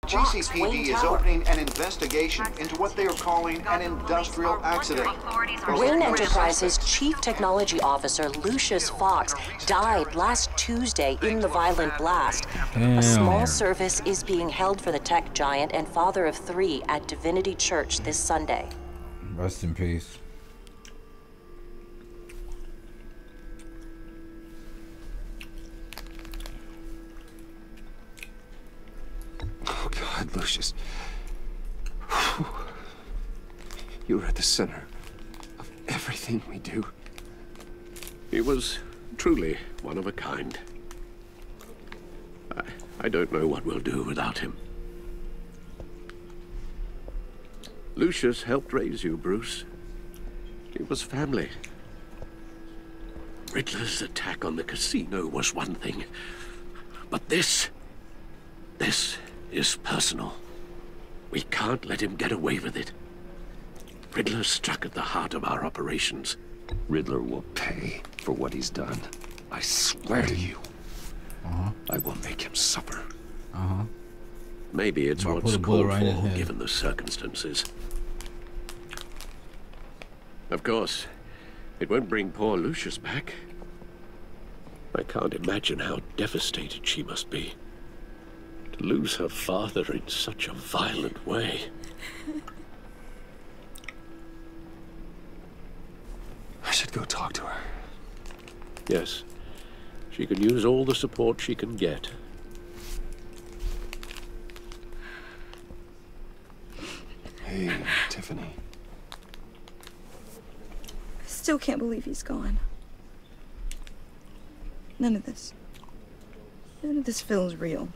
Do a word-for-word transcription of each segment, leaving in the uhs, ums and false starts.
G C P D is opening an investigation into what they are calling an industrial accident. Wayne Enterprises Chief Technology Officer Lucius Fox died last Tuesday in the violent blast. Damn. A small service is being held for the tech giant and father of three at Divinity Church this Sunday. Rest in peace. Oh God, Lucius. You were at the center of everything we do. He was truly one of a kind. I, I don't know what we'll do without him. Lucius helped raise you, Bruce. It was family. Riddler's attack on the casino was one thing. But this... this is personal. We can't let him get away with it. Riddler struck at the heart of our operations. Riddler will pay for what he's done. I swear to you. Uh-huh. I will make him suffer. Uh-huh. Maybe it's I'll what's put a bullet called right in his for, head. given the circumstances. Of course, it won't bring poor Lucius back. I can't imagine how devastated she must be. To lose her father in such a violent way. I should go talk to her. Yes, she could use all the support she can get. Hey, Tiffany. I still can't believe he's gone. None of this. None of this feels real.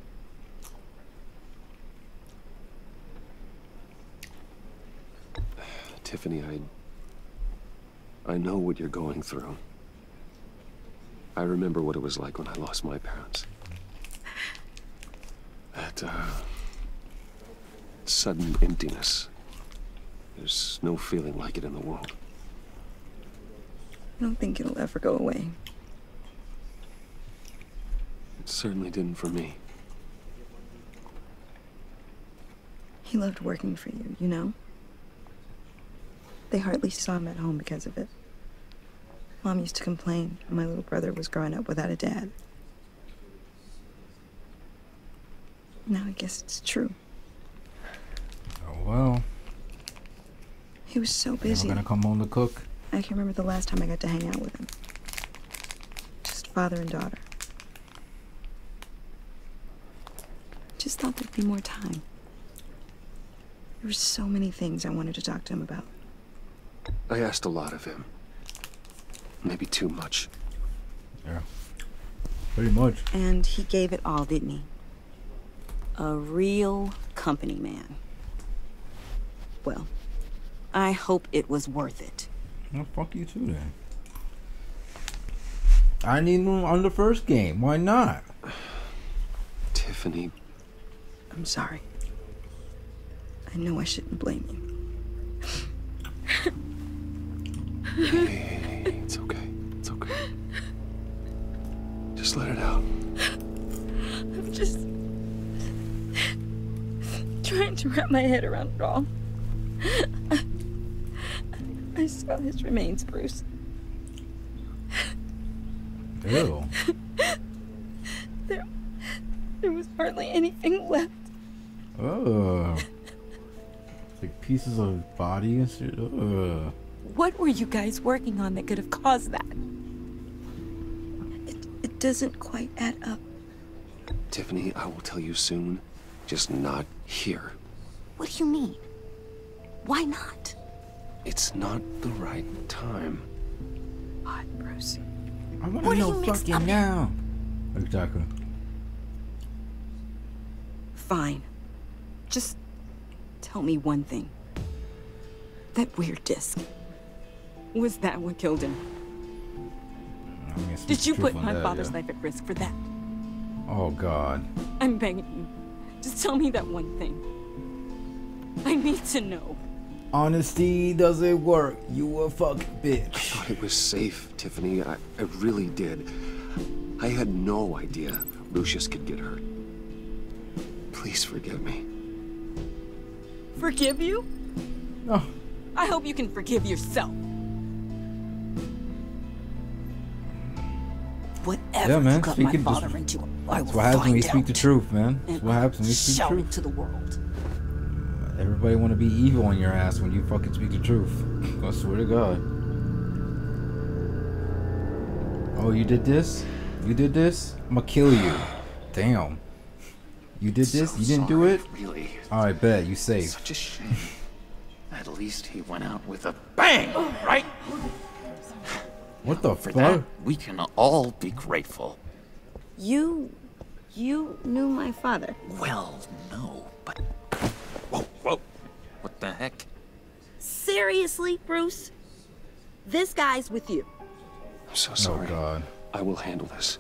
Tiffany, I... I know what you're going through. I remember what it was like when I lost my parents. That, uh... sudden emptiness. There's no feeling like it in the world. I don't think it'll ever go away. It certainly didn't for me. He loved working for you, you know? They hardly saw him at home because of it. Mom used to complain my little brother was growing up without a dad. Now I guess it's true. Oh well. He was so busy. You're gonna come home to cook? I can remember the last time I got to hang out with him. Just father and daughter. Just thought there'd be more time. There were so many things I wanted to talk to him about. I asked a lot of him. Maybe too much. Yeah. Pretty much. And he gave it all, didn't he? A real company man. Well, I hope it was worth it. Well, fuck you too then. I need him on the first game. Why not? Tiffany. I'm sorry. I know I shouldn't blame you. Hey, hey, hey, hey, it's okay. It's okay. Just let it out. I'm just trying to wrap my head around it all. I, I saw his remains, Bruce. Ew. There, there was hardly anything left. Oh. Like pieces of body and shit. Ugh. What were you guys working on that could have caused that? It, it doesn't quite add up. Tiffany, I will tell you soon. Just not here. What do you mean? Why not? It's not the right time. What, Bruce? I want What to are know you mixed fucking up in? now. Exactly. Fine. Just tell me one thing. That weird disc. Was that what killed him? I mean, speak Did you the truth put on my that, father's yeah. life at risk for that? Oh God. I'm begging you. Just tell me that one thing. I need to know. Honesty doesn't work. You a fucking I bitch. thought it was safe, Tiffany. I, I really did. I had no idea Lucius could get hurt. Please forgive me. Forgive you? Oh. I hope you can forgive yourself. Whatever Yeah, man. you got my Speaking father just, into, I will that's what happens when you find speak the out. truth, man. That's And what happens when you speak the shout it truth. to the world. Everybody want to be evil on your ass when you fucking speak the truth. I swear to God. Oh, you did this? You did this? I'm gonna kill you. Damn. You did this? So You didn't sorry, do it? Really. Alright, bet. You safe. Such a shame. At least he went out with a bang, right? What the For fuck? that, we can all be grateful. You... you knew my father. Well, no, but... Whoa, whoa. What the heck? Seriously, Bruce? This guy's with you. I'm so sorry. Oh, God. I will handle this.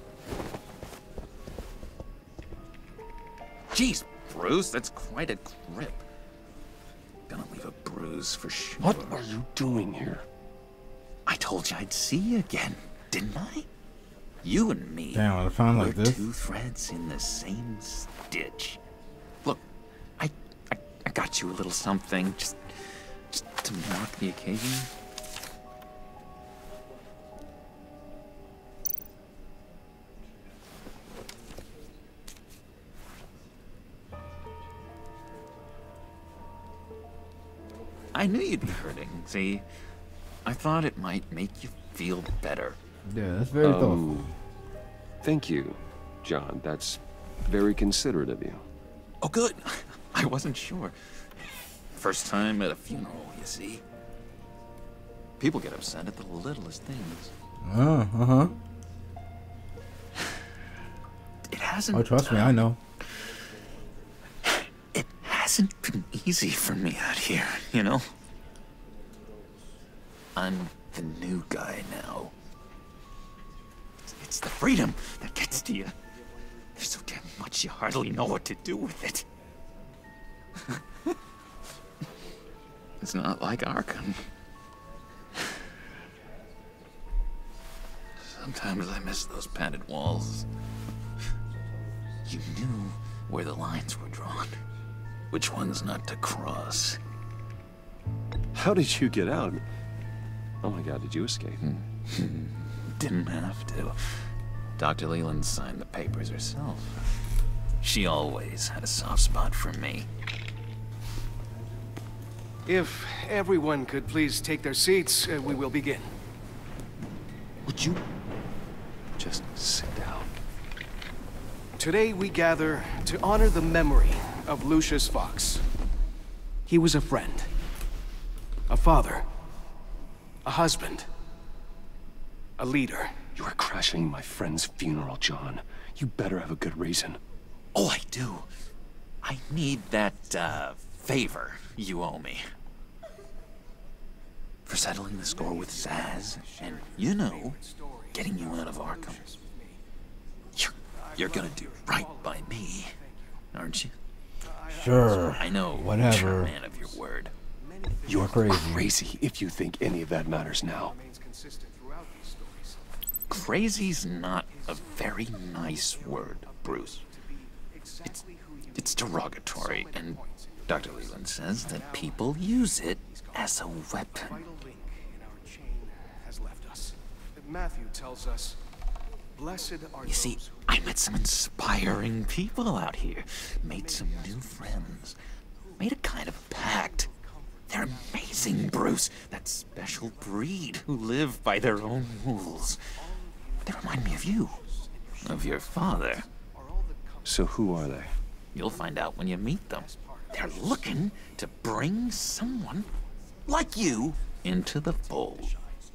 Jeez, Bruce, that's quite a grip. Gonna leave a bruise for sure. What are you doing here? I told you I'd see you again, didn't I? You and me. Damn, I found like we're this. two threads in the same stitch. Look, I, I, I got you a little something, just, just to mark the occasion. I knew you'd be hurting, see? I thought it might make you feel better. Yeah, that's very thoughtful. Oh, thank you, John. That's very considerate of you. Oh, good. I wasn't sure. First time at a funeral, you see? People get upset at the littlest things. Uh, uh-huh. It hasn't... Oh, trust me, I know. It hasn't been easy for me out here, you know? I'm the new guy now. It's the freedom that gets to you. There's so damn much you hardly know what to do with it. It's not like Arkham. Sometimes I miss those padded walls. You knew where the lines were drawn. Which ones not to cross. How did you get out? Oh my God, did you escape? Didn't have to. Doctor Leland signed the papers herself. She always had a soft spot for me. If everyone could please take their seats, uh, we will begin. Would you just sit down? Today we gather to honor the memory of Lucius Fox. He was a friend, a father, a husband, a leader. You are crashing my friend's funeral, John. You better have a good reason. Oh, I do. I need that, uh, favor you owe me. For settling the score with Zaz, and, you know, getting you out of Arkham. You're, you're gonna do right by me, aren't you? Sure. I know Whatever. you're a man of your word. You're crazy. crazy if you think any of that matters now. Crazy's not a very nice word, Bruce. It's, it's derogatory, and Doctor Leland says that people use it as a weapon. Vital link in our chain has left us. Matthew tells us, blessed are You see, those I met some inspiring people out here, made some new friends, made a kind of pact. They're amazing, Bruce, that special breed who live by their own rules. They remind me of you, of your father. So who are they? You'll find out when you meet them. They're looking to bring someone like you into the fold.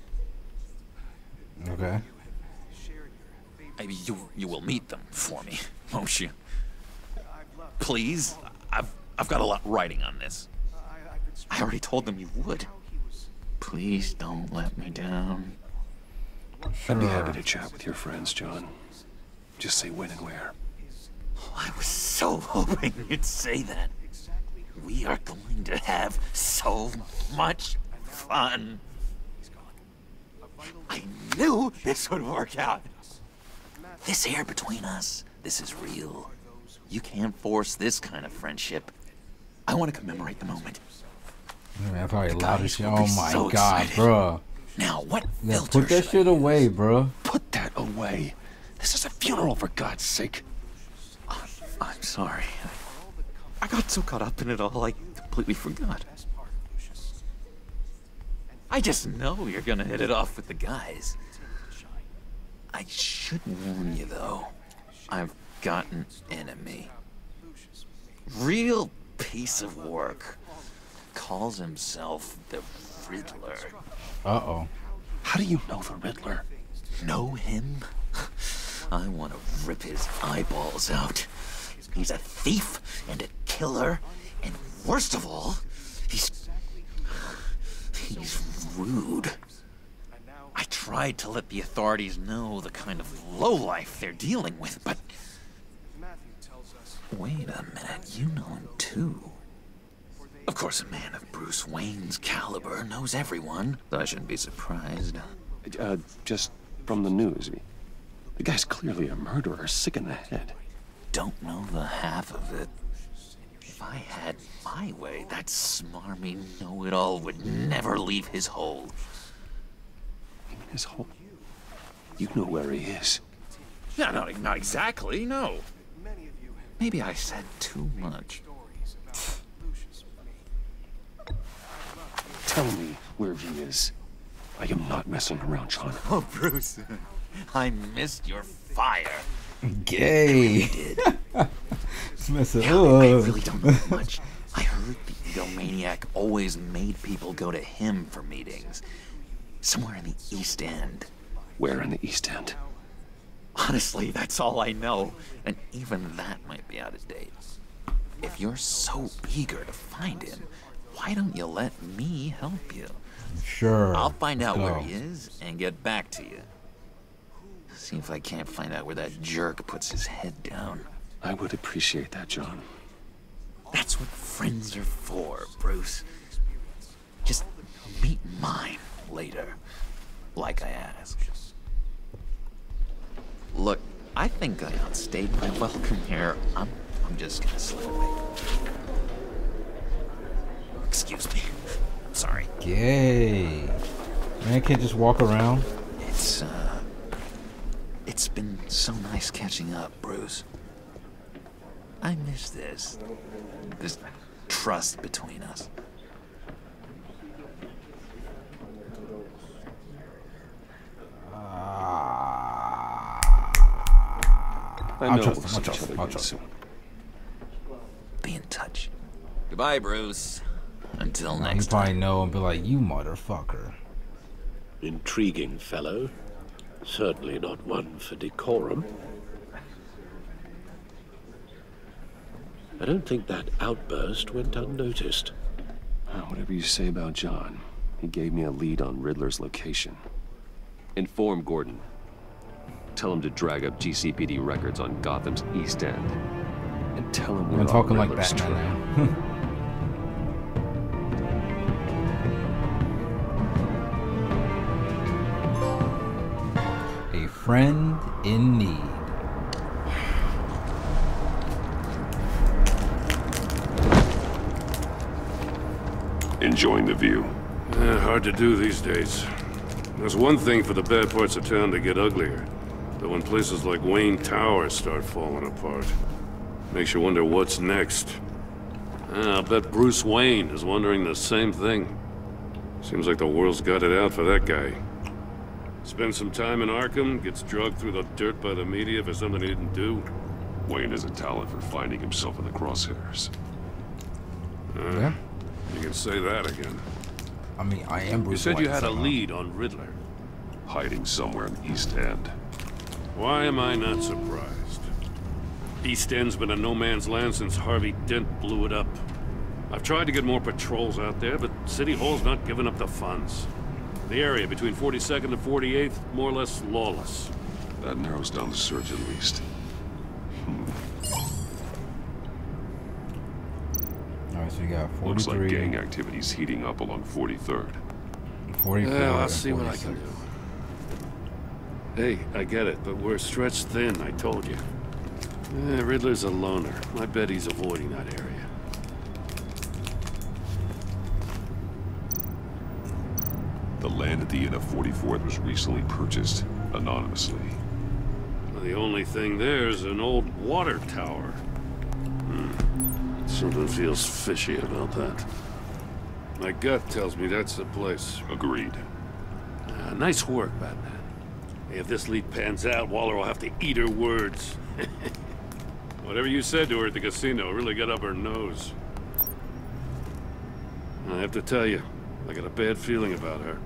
Okay. Maybe you you will meet them for me, won't you? Please, I've I've got a lot writing on this. I already told them you would. Please don't let me down. I'd be happy to chat with your friends, John. Just say when and where. Oh, I was so hoping you'd say that. We are going to have so much fun. I knew this would work out. This air between us, this is real. You can't force this kind of friendship. I want to commemorate the moment. Man, that's probably loud as shit. will Oh be my so god, excited. bro. Now, what Yeah, filter put that should shit I away, use? bro. Put that away. This is a funeral, for God's sake. I'm, I'm sorry. I got so caught up in it all, I completely forgot. I just know you're gonna hit it off with the guys. I should warn you, though. I've got an enemy. Real piece of work. Calls himself the Riddler. Uh-oh. How do you know the Riddler? Know him? I want to rip his eyeballs out. He's a thief and a killer, and worst of all, he's... he's rude. I tried to let the authorities know the kind of lowlife they're dealing with, but... Wait a minute, you know him too. Of course, a man of Bruce Wayne's caliber knows everyone, so I shouldn't be surprised. Uh, just from the news. The guy's clearly a murderer, sick in the head. Don't know the half of it. If I had my way, that smarmy know-it-all would never leave his hole. His hole? You know where he is. No, not, not exactly, no. Maybe I said too much. Tell me where he is. I am not messing around, John. Oh, Bruce, I missed your fire. Gay. Did. Mess it Yeah, I up. really don't know much. I heard the egomaniac always made people go to him for meetings. Somewhere in the East End. Where in the East End? Honestly, that's all I know, and even that might be out of date. If you're so eager to find him, why don't you let me help you? Sure. I'll find out Go. where he is and get back to you. See if I can't find out where that jerk puts his head down. I would appreciate that, John. That's what friends are for, Bruce. Just meet mine later, like I asked. Look, I think I outstayed my welcome here. I'm, I'm just gonna slip away. Excuse me. I'm sorry. Gay. Man, can't just walk around. It's, uh... It's been so nice catching up, Bruce. I miss this. This trust between us. I I'll know trust we'll him, see I'll each trust other him, I'll again trust soon. Be in touch. Goodbye, Bruce. Until Nah, next he probably time. know and be like, you motherfucker. Intriguing fellow. Certainly not one for decorum. I don't think that outburst went unnoticed. Uh, Whatever you say about John, he gave me a lead on Riddler's location. Inform Gordon. Tell him to drag up G C P D records on Gotham's East End. And tell him we're I'm on talking like Riddler's Batman trail. now. A friend in need. Enjoying the view. Eh, hard to do these days. There's one thing for the bad parts of town to get uglier. But when places like Wayne Tower start falling apart, makes you wonder what's next. Ah, I'll bet Bruce Wayne is wondering the same thing. Seems like the world's got it out for that guy. Spends some time in Arkham, gets drugged through the dirt by the media for something he didn't do. Wayne has a talent for finding himself in the crosshairs. Uh, Yeah. You can say that again. I mean, I am Bruce You said you Wayne, had a so, uh, lead on Riddler. Hiding somewhere in the East End. Why am I not surprised? East End's been a no man's land since Harvey Dent blew it up. I've tried to get more patrols out there, but City Hall's not giving up the funds. The area between forty-second and forty-eighth, more or less lawless. That narrows down the search at least. Alright, so you got Looks like forty-three, gang activity's heating up along forty-third. forty-four, Well, I'll and see what I can forty-six. do. Hey, I get it, but we're stretched thin, I told you. Yeah, Riddler's a loner. I bet he's avoiding that area. The land at the end of forty-fourth was recently purchased anonymously. Well, the only thing there is an old water tower. Hmm. Something feels fishy about that. My gut tells me that's the place. Agreed. Uh, nice work, Batman. If this lead pans out, Waller will have to eat her words. Whatever you said to her at the casino really got up her nose. I have to tell you, I got a bad feeling about her.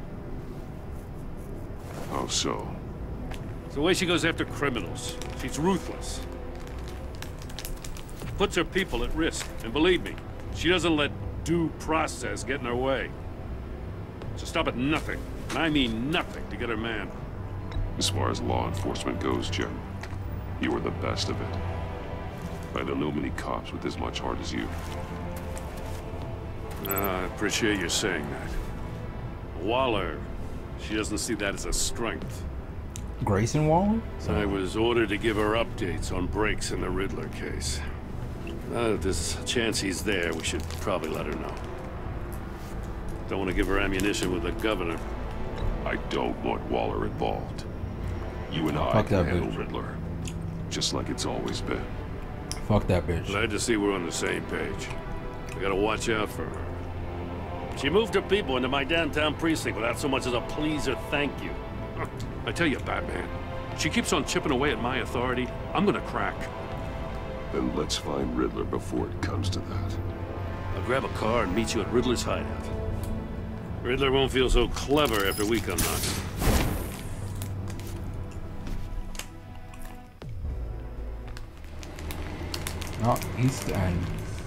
How so? It's the way she goes after criminals. She's ruthless. Puts her people at risk. And believe me, she doesn't let due process get in her way. So stop at nothing, and I mean nothing, to get her man. As far as law enforcement goes, Jim, you are the best of it. I don't know many cops with as much heart as you. Uh, I appreciate you saying that. Waller, she doesn't see that as a strength. Grayson Waller? I was ordered to give her updates on breaks in the Riddler case. Uh, if there's a chance he's there, we should probably let her know. Don't want to give her ammunition with the governor. I don't want Waller involved. You and I Fuck can that handle bitch. Riddler, just like it's always been. Fuck that bitch. Glad to see we're on the same page. We gotta watch out for her. She moved her people into my downtown precinct without so much as a please or thank you. I tell you, Batman, she keeps on chipping away at my authority. I'm gonna crack. Then let's find Riddler before it comes to that. I'll grab a car and meet you at Riddler's hideout. Riddler won't feel so clever after we come knocking. Oh, East End.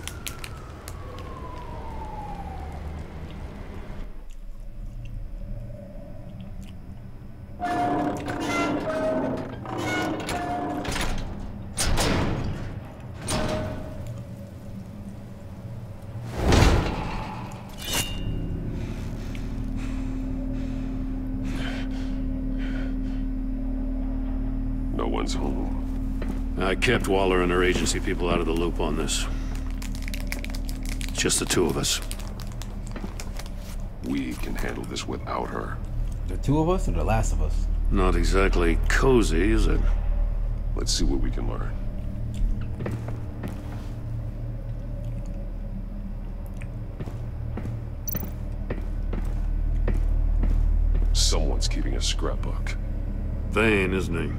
No one's home. I kept Waller and her agency people out of the loop on this. Just the two of us. We can handle this without her. The two of us or the last of us? Not exactly cozy, is it? Let's see what we can learn. Someone's keeping a scrapbook. Vane, isn't he?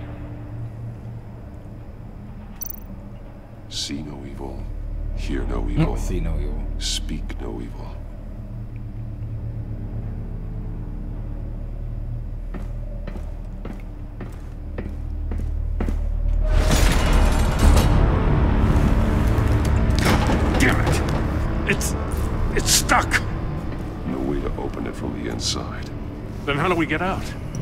See no evil, hear no evil. See no evil. Speak no evil. Damn it! It's... it's stuck! No way to open it from the inside. Then how do we get out?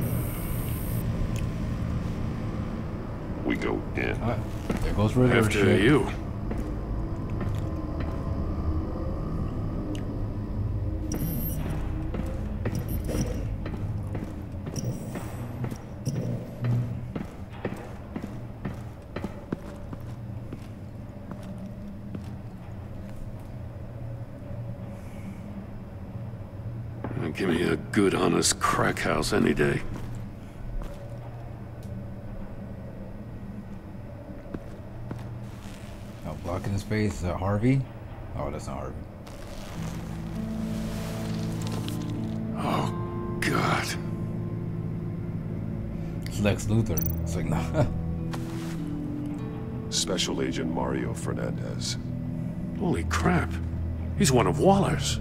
We go in. Alright, there goes Riddler. After shit. you. Give me a good, honest crack house any day. Oh, blocking his face. Is that Harvey? Oh, that's not Harvey. Oh, God. It's Lex Luthor. It's like, nah. Special Agent Mario Fernandez. Holy crap. He's one of Waller's.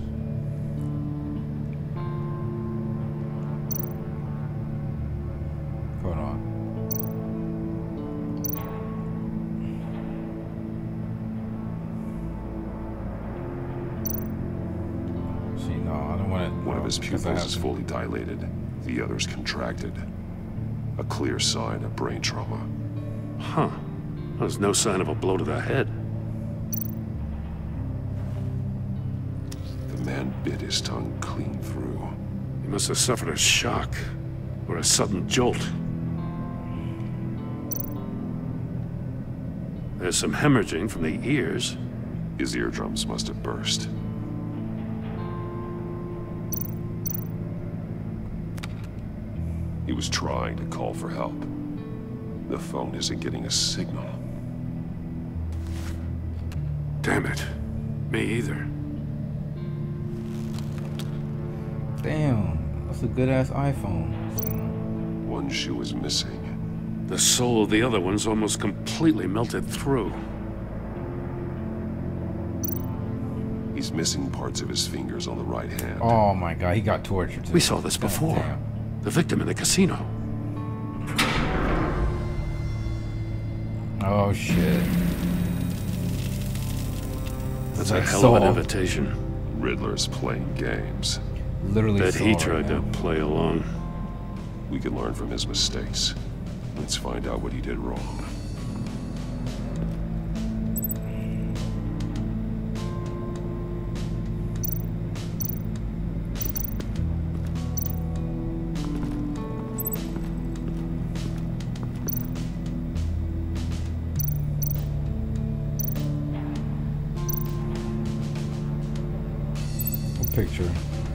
Hold on. See, no, I don't want to. One of his pupils is fully dilated. The other's contracted. A clear sign of brain trauma. Huh. There's no sign of a blow to the head. The man bit his tongue clean through. He must have suffered a shock or a sudden jolt. There's some hemorrhaging from the ears. His eardrums must have burst. He was trying to call for help. The phone isn't getting a signal. Damn it. Me either. Damn, that's a good-ass iPhone. One shoe is missing. The sole of the other one's almost completely melted through. He's missing parts of his fingers on the right hand. Oh my god, he got tortured too. We saw this before. Damn. The victim in the casino. Oh shit. That's like a hell Saul. of an invitation. Riddler's playing games. Literally Bet Saul he right tried now. to play along. We can learn from his mistakes. Let's find out what he did wrong. What picture?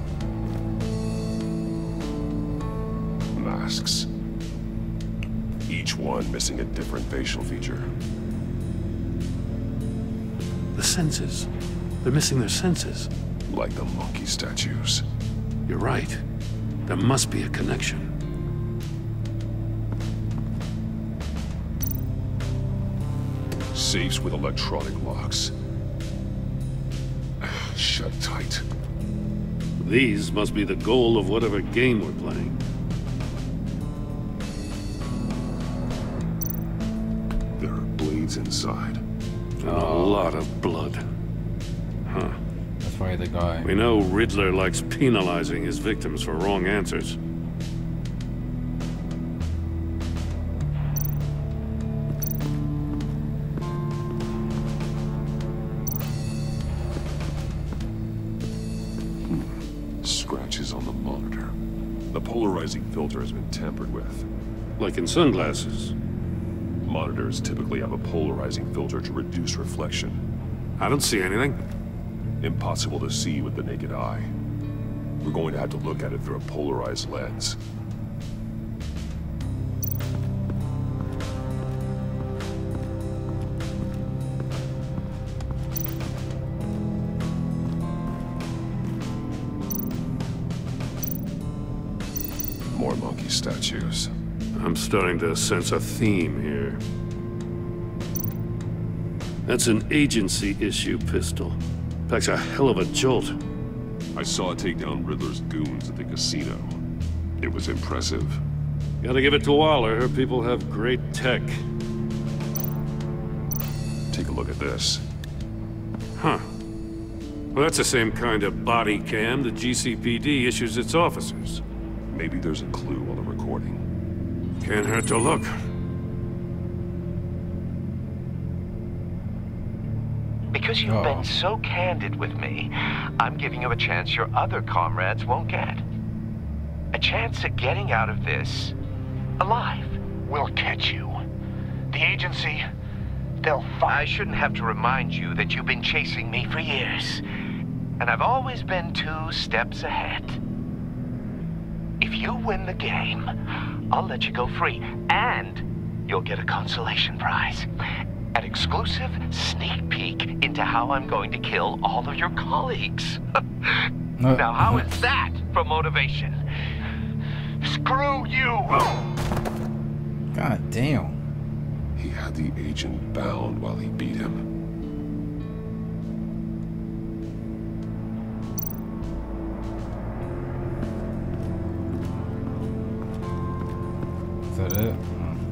Masks. Each one missing a different facial feature. The senses. They're missing their senses. Like the monkey statues. You're right. There must be a connection. Safes with electronic locks. Shut tight. These must be the goal of whatever game we're playing. There are blades inside. And a lot of blood. Huh. That's probably the guy. We know Riddler likes penalizing his victims for wrong answers. Scratches on the monitor. The polarizing filter has been tampered with. Like in sunglasses. Monitors typically have a polarizing filter to reduce reflection. I don't see anything. Impossible to see with the naked eye. We're going to have to look at it through a polarized lens. More monkey statues. I'm starting to sense a theme here. That's an agency issue pistol. Packs a hell of a jolt. I saw it take down Riddler's goons at the casino. It was impressive. Gotta give it to Waller. Her people have great tech. Take a look at this. Huh. Well, that's the same kind of body cam the G C P D issues its officers. Maybe there's a clue on the recording. Can't hurt to look. Because you've Oh. been so candid with me, I'm giving you a chance your other comrades won't get. A chance at getting out of this alive. We'll catch you. The agency, they'll find. I shouldn't have to remind you that you've been chasing me for years. And I've always been two steps ahead. If you win the game, I'll let you go free, and you'll get a consolation prize. An exclusive sneak peek into how I'm going to kill all of your colleagues. Now, how is that for motivation? Screw you! God damn. He had the agent bound while he beat him. Is that it?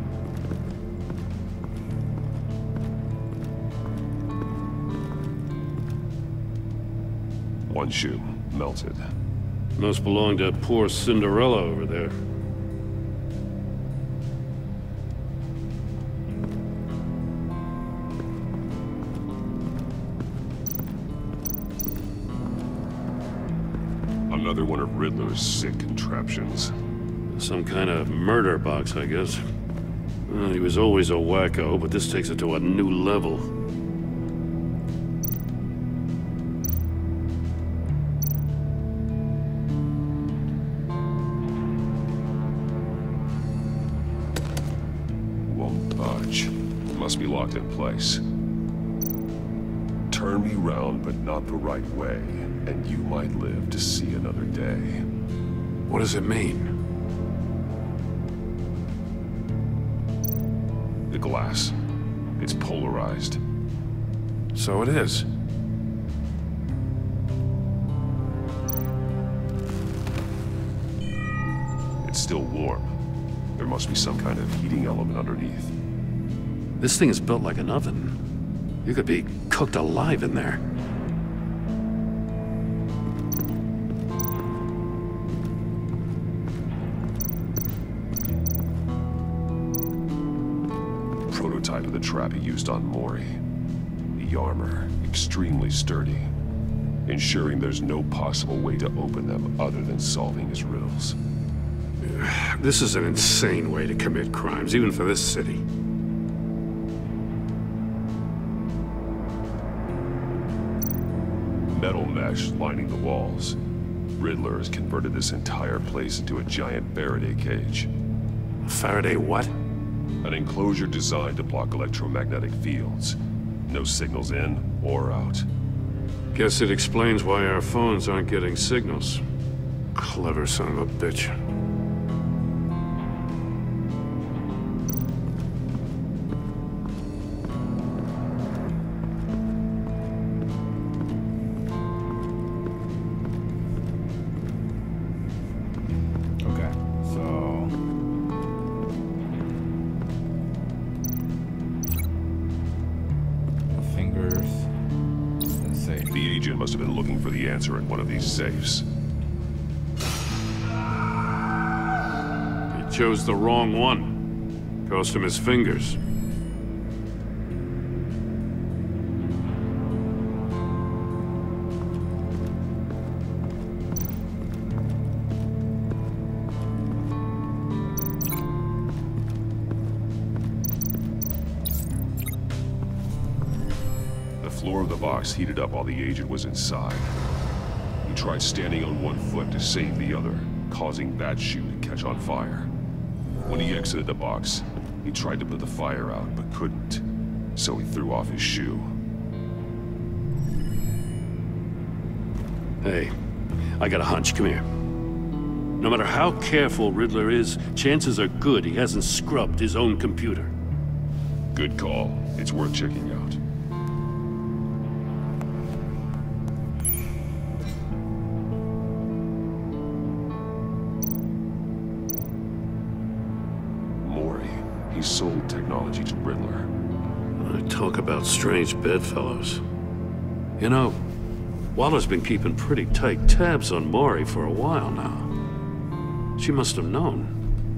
One shoe, melted. Must belong to poor Cinderella over there. Another one of Riddler's sick contraptions. Some kind of murder box, I guess. Well, he was always a wacko, but this takes it to a new level. Won't budge. Must be locked in place. Turn me round, but not the right way, and you might live to see another day. What does it mean? The glass. It's polarized. So it is. It's still warm. There must be some kind of heating element underneath. This thing is built like an oven. You could be cooked alive in there. Prototype of the trap he used on Mori. The armor, extremely sturdy, ensuring there's no possible way to open them other than solving his riddles. This is an insane way to commit crimes, even for this city. Metal mesh lining the walls. Riddler has converted this entire place into a giant Faraday cage. Faraday what? An enclosure designed to block electromagnetic fields. No signals in or out. Guess it explains why our phones aren't getting signals. Clever son of a bitch. Must have been looking for the answer in one of these safes. He chose the wrong one. Cost him his fingers. The floor of the box heated up while the agent was inside. He tried standing on one foot to save the other, causing that shoe to catch on fire. When he exited the box, he tried to put the fire out, but couldn't, so he threw off his shoe. Hey, I got a hunch. Come here. No matter how careful Riddler is, chances are good he hasn't scrubbed his own computer. Good call. It's worth checking out. He sold technology to Riddler. I talk about strange bedfellows. You know, Waller's been keeping pretty tight tabs on Mori for a while now. She must have known.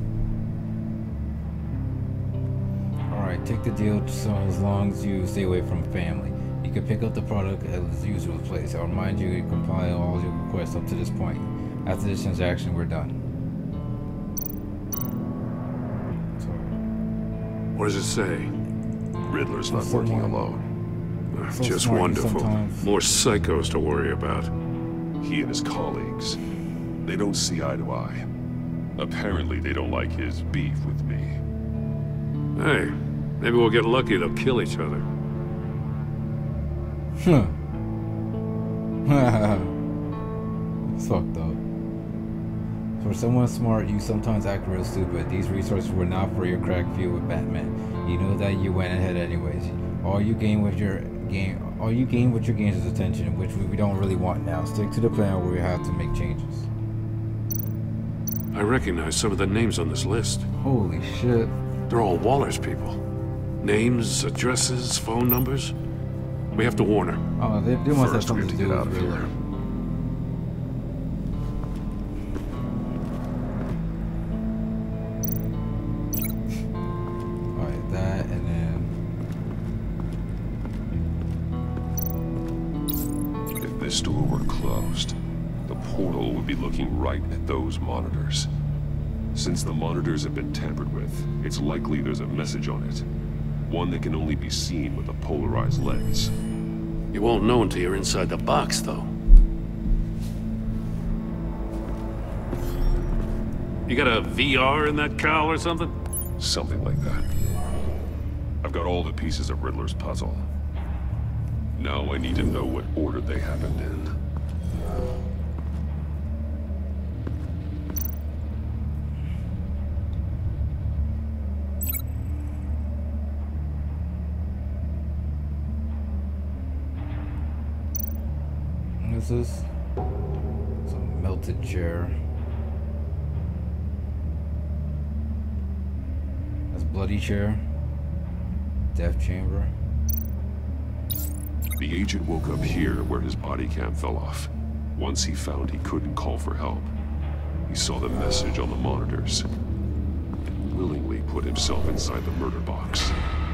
Alright, take the deal so as long as you stay away from family. You can pick up the product at its usual place. I'll remind you you comply all your requests up to this point. After this transaction, we're done. What does it say? Riddler's not working alone. So Just wonderful. More psychos to worry about. He and his colleagues, they don't see eye to eye. Apparently they don't like his beef with me. Hey, maybe we'll get lucky. They'll kill each other. Huh. It's fucked up. For someone smart, you sometimes act real stupid. These resources were not for your crack feud with Batman. You know that you went ahead anyways. All you gain with your game, all you gain with your gains is attention, which we, we don't really want now. Stick to the plan where we have to make changes. I recognize some of the names on this list. Holy shit. They're all Waller's people. Names, addresses, phone numbers. We have to warn her. Oh, they, they must have something to do with Riddler. This door were closed, the portal would be looking right at those monitors. Since the monitors have been tampered with, it's likely there's a message on it. One that can only be seen with a polarized lens. You won't know until you're inside the box, though. You got a V R in that cowl or something? Something like that. I've got all the pieces of Riddler's puzzle. Now I need to know what order they happened in. What is this? It's a melted chair. That's bloody chair. Death chamber. The agent woke up here where his body cam fell off. Once he found he couldn't call for help, he saw the message on the monitors and willingly put himself inside the murder box.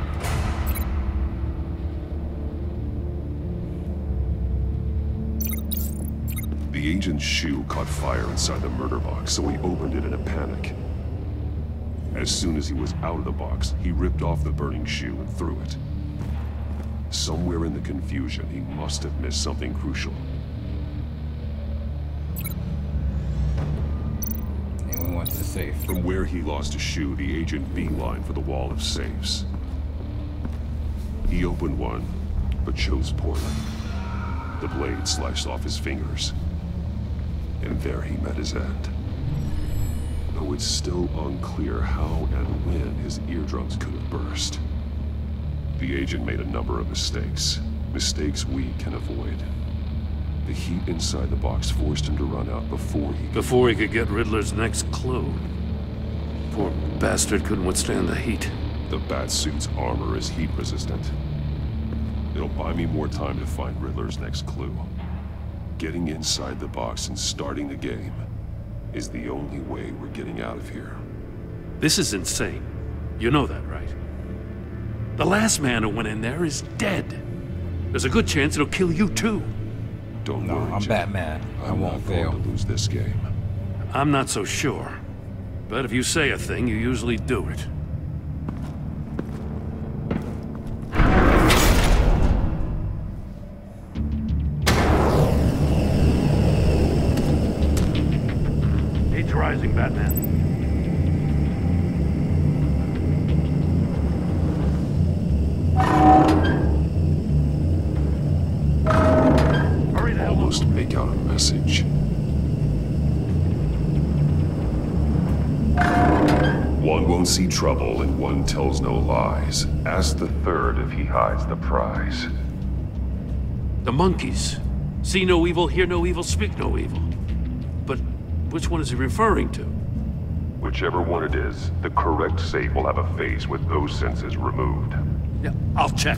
The agent's shoe caught fire inside the murder box, so he opened it in a panic. As soon as he was out of the box, he ripped off the burning shoe and threw it. Somewhere in the confusion, he must have missed something crucial. And we went to the safe. From where he lost a shoe, the agent beelined for the wall of safes. He opened one, but chose poorly. The blade sliced off his fingers. And there he met his end. Though it's still unclear how and when his eardrums could have burst. The agent made a number of mistakes. Mistakes we can avoid. The heat inside the box forced him to run out before he... Before he could get Riddler's next clue. Poor bastard couldn't withstand the heat. The Batsuit's armor is heat resistant. It'll buy me more time to find Riddler's next clue. Getting inside the box and starting the game is the only way we're getting out of here. This is insane. You know that, right? The last man who went in there is dead. There's a good chance it'll kill you too. Don't No, worry, I'm Jim. Batman. I I'm won't not fail. going to lose this game. I'm not so sure. But if you say a thing, you usually do it. Heat's rising, Batman. Almost make out a message. One won't see trouble and one tells no lies. Ask the third if he hides the prize. The monkeys. See no evil, hear no evil, speak no evil. But which one is he referring to? Whichever one it is, the correct safe will have a face with those senses removed. Yeah, I'll check.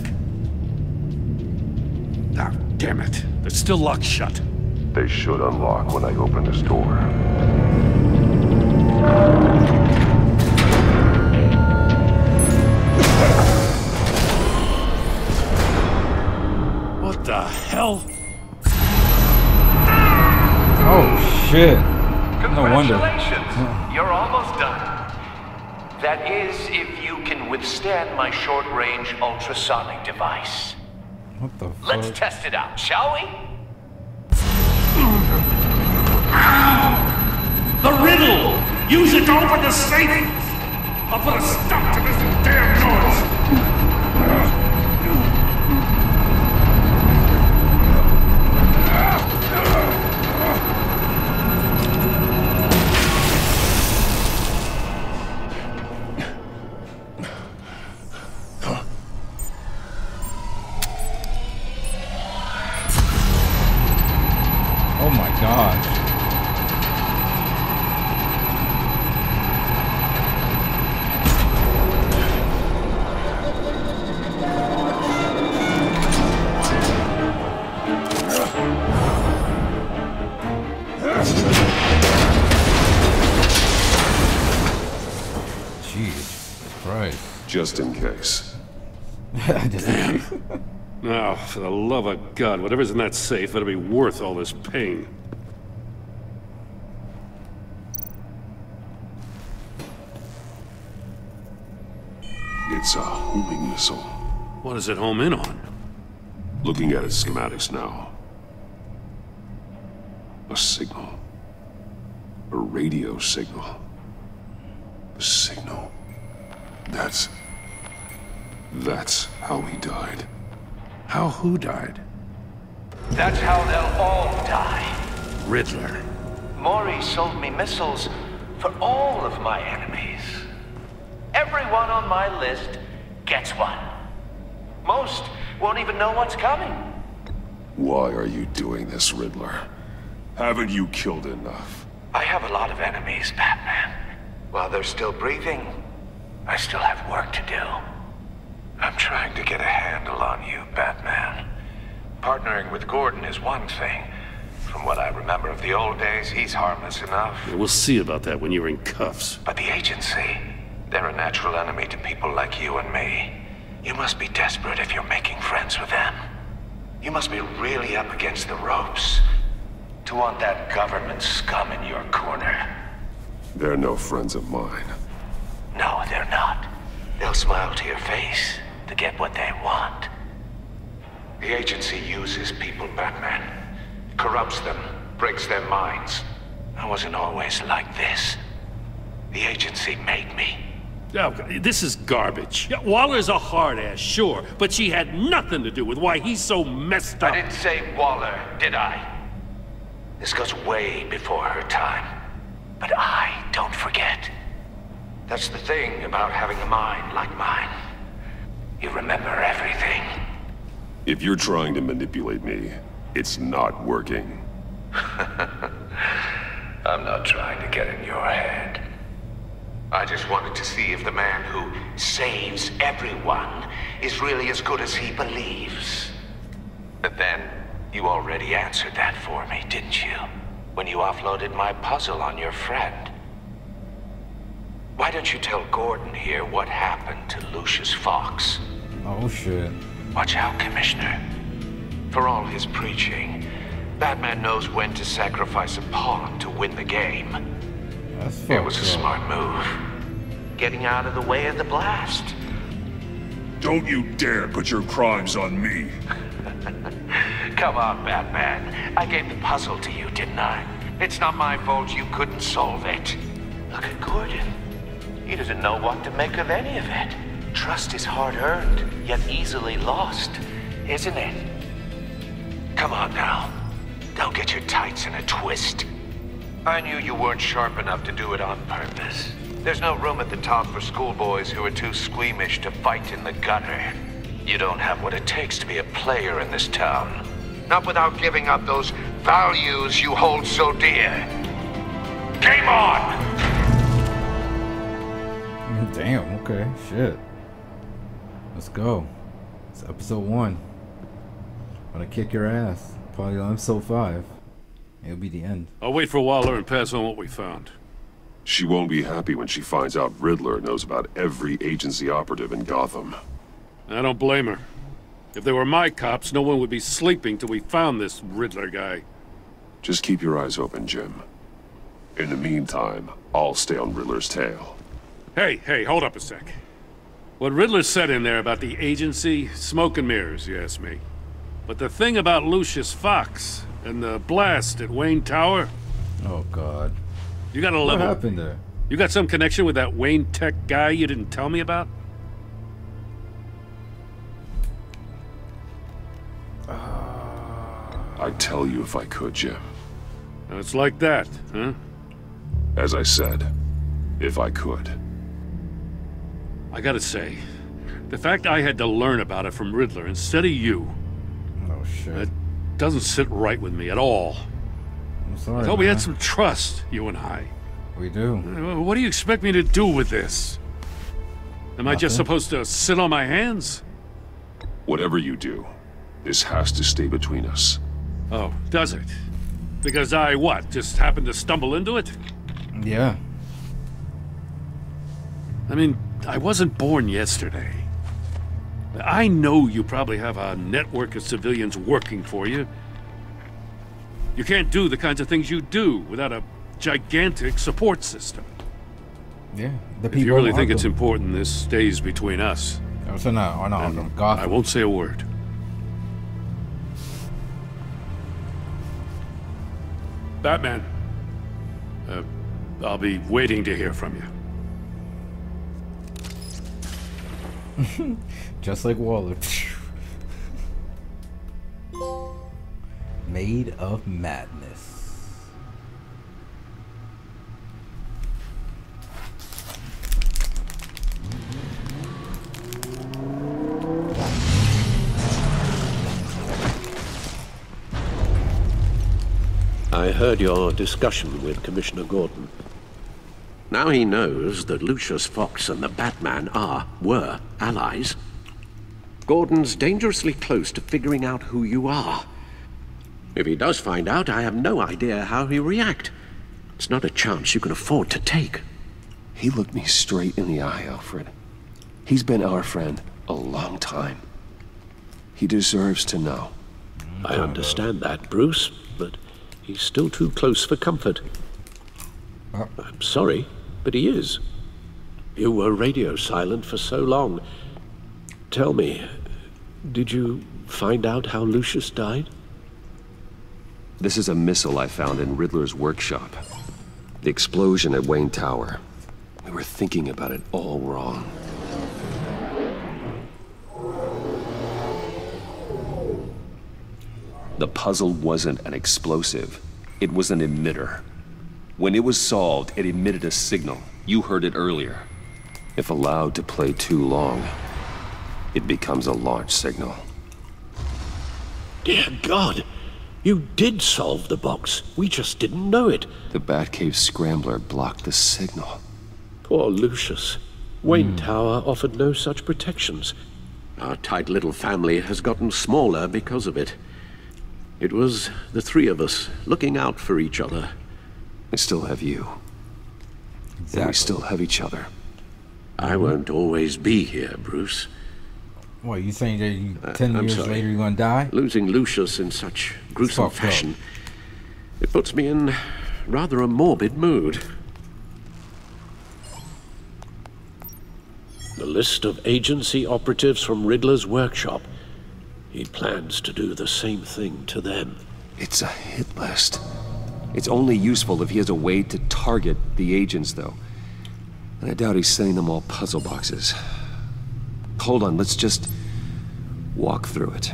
Ah, damn it. They're still locked shut. They should unlock when I open this door. What the hell? Oh, shit. No wonder. Congratulations! You're almost done. That is, if you can withstand my short-range ultrasonic device. What the fuck? Let's test it out, shall we? The Riddle! Use it to open the safe! I'll put a stop to this damn noise! Oh my gosh. Jesus Christ. Just in case. Just in case. Now, for the love of God, whatever's in that safe better be worth all this pain. It's a homing missile. What does it home in on? Looking at its schematics now. A signal. A radio signal. A signal. That's... That's how he died. How who died? That's how they'll all die. Riddler. Maury sold me missiles for all of my enemies. Everyone on my list gets one. Most won't even know what's coming. Why are you doing this, Riddler? Haven't you killed enough? I have a lot of enemies, Batman. While they're still breathing, I still have work to do. I'm trying to get a handle on you, Batman. Partnering with Gordon is one thing. From what I remember of the old days, he's harmless enough. Yeah, we'll see about that when you're in cuffs. But the agency, they're a natural enemy to people like you and me. You must be desperate if you're making friends with them. You must be really up against the ropes to want that government scum in your corner. They're no friends of mine. No, they're not. They'll smile to your face to get what they want. The agency uses people, Batman. Corrupts them, breaks their minds. I wasn't always like this. The agency made me. Oh, this is garbage. Yeah, Waller's a hard ass, sure, but she had nothing to do with why he's so messed up. I didn't say Waller, did I? This goes way before her time. But I don't forget. That's the thing about having a mind like mine. You remember everything. If you're trying to manipulate me, it's not working. I'm not trying to get in your head. I just wanted to see if the man who saves everyone is really as good as he believes. But then, you already answered that for me, didn't you? When you offloaded my puzzle on your friend. Why don't you tell Gordon here what happened to Lucius Fox? Oh, shit. Watch out, Commissioner. For all his preaching, Batman knows when to sacrifice a pawn to win the game. That's It was a up. smart move. Getting out of the way of the blast. Don't you dare put your crimes on me. Come on, Batman. I gave the puzzle to you, didn't I? It's not my fault you couldn't solve it. Look at Gordon. He doesn't know what to make of any of it. Trust is hard-earned, yet easily lost, isn't it? Come on now. Don't get your tights in a twist. I knew you weren't sharp enough to do it on purpose. There's no room at the top for schoolboys who are too squeamish to fight in the gutter. You don't have what it takes to be a player in this town. Not without giving up those values you hold so dear. Game on! Damn, okay, shit. Let's go. It's episode one. I'm gonna kick your ass. Probably on episode five. It'll be the end. I'll wait for Waller and pass on what we found. She won't be happy when she finds out Riddler knows about every agency operative in Gotham. I don't blame her. If they were my cops, no one would be sleeping till we found this Riddler guy. Just keep your eyes open, Jim. In the meantime, I'll stay on Riddler's tail. Hey, hey, hold up a sec. What Riddler said in there about the agency, smoke and mirrors, you ask me. But the thing about Lucius Fox and the blast at Wayne Tower... Oh, God. You got a level... What happened there? You got some connection with that Wayne Tech guy you didn't tell me about? I'd tell you if I could, Jim. Now, it's like that, huh? As I said, if I could. I gotta say, the fact I had to learn about it from Riddler instead of you... Oh, shit. It doesn't sit right with me at all. I'm sorry, I thought we man. had some trust, you and I. We do. What do you expect me to do with this? Am Nothing. I just supposed to sit on my hands? Whatever you do, this has to stay between us. Oh, does it? Because I, what, just happened to stumble into it? Yeah. I mean, I wasn't born yesterday. I know you probably have a network of civilians working for you. You can't do the kinds of things you do without a gigantic support system. Yeah, the If people you really in think Arkham. it's important, this stays between us. Oh, so no, oh, no, And Arkham, Gotham. I won't say a word. Batman. Uh, I'll be waiting to hear from you. Just like Waller. Made of madness. I heard your discussion with Commissioner Gordon. Now he knows that Lucius Fox and the Batman are, were, allies. Gordon's dangerously close to figuring out who you are. If he does find out, I have no idea how he'll react. It's not a chance you can afford to take. He looked me straight in the eye, Alfred. He's been our friend a long time. He deserves to know. I understand that, Bruce, but he's still too close for comfort. Oh. I'm sorry, but he is. You were radio silent for so long. Tell me, did you find out how Lucius died? This is a missile I found in Riddler's workshop. The explosion at Wayne Tower. We were thinking about it all wrong. The puzzle wasn't an explosive. It was an emitter. When it was solved, it emitted a signal. You heard it earlier. If allowed to play too long, it becomes a launch signal. Dear God, you did solve the box. We just didn't know it. The Batcave scrambler blocked the signal. Poor Lucius. Wayne mm. Tower offered no such protections. Our tight little family has gotten smaller because of it. It was the three of us looking out for each other. I still have you. Exactly. And we still have each other. I won't always be here, Bruce. What, you saying that you, ten uh, years sorry. later you're gonna die? Losing Lucius in such gruesome fashion. Up. It puts me in rather a morbid mood. The list of agency operatives from Riddler's workshop. He plans to do the same thing to them. It's a hit list. It's only useful if he has a way to target the agents, though. And I doubt he's sending them all puzzle boxes. Hold on, let's just walk through it.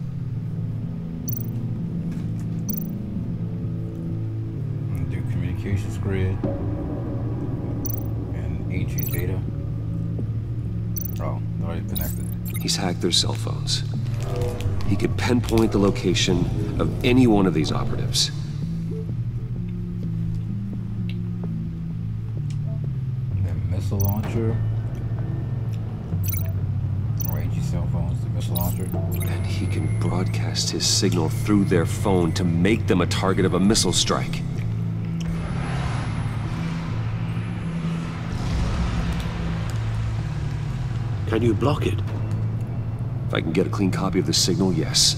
Do communications grid and ancient data. Oh, already connected. He's hacked their cell phones. He could pinpoint the location of any one of these operatives. The missile launcher. Or A G cell phones, the missile launcher. And he can broadcast his signal through their phone to make them a target of a missile strike. Can you block it? If I can get a clean copy of the signal, yes.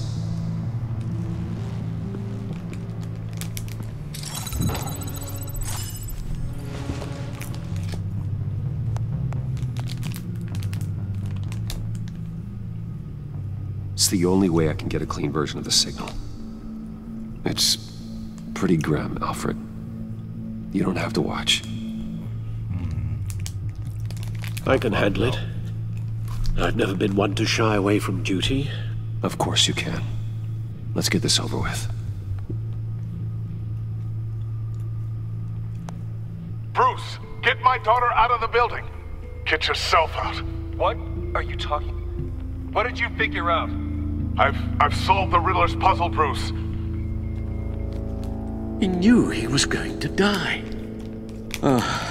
It's the only way I can get a clean version of the signal. It's pretty grim, Alfred. You don't have to watch. I can handle it. I've never been one to shy away from duty. Of course you can. Let's get this over with. Bruce, get my daughter out of the building. Get yourself out. What are you talking? What did you figure out? I've I've solved the Riddler's puzzle, Bruce. He knew he was going to die. Ah.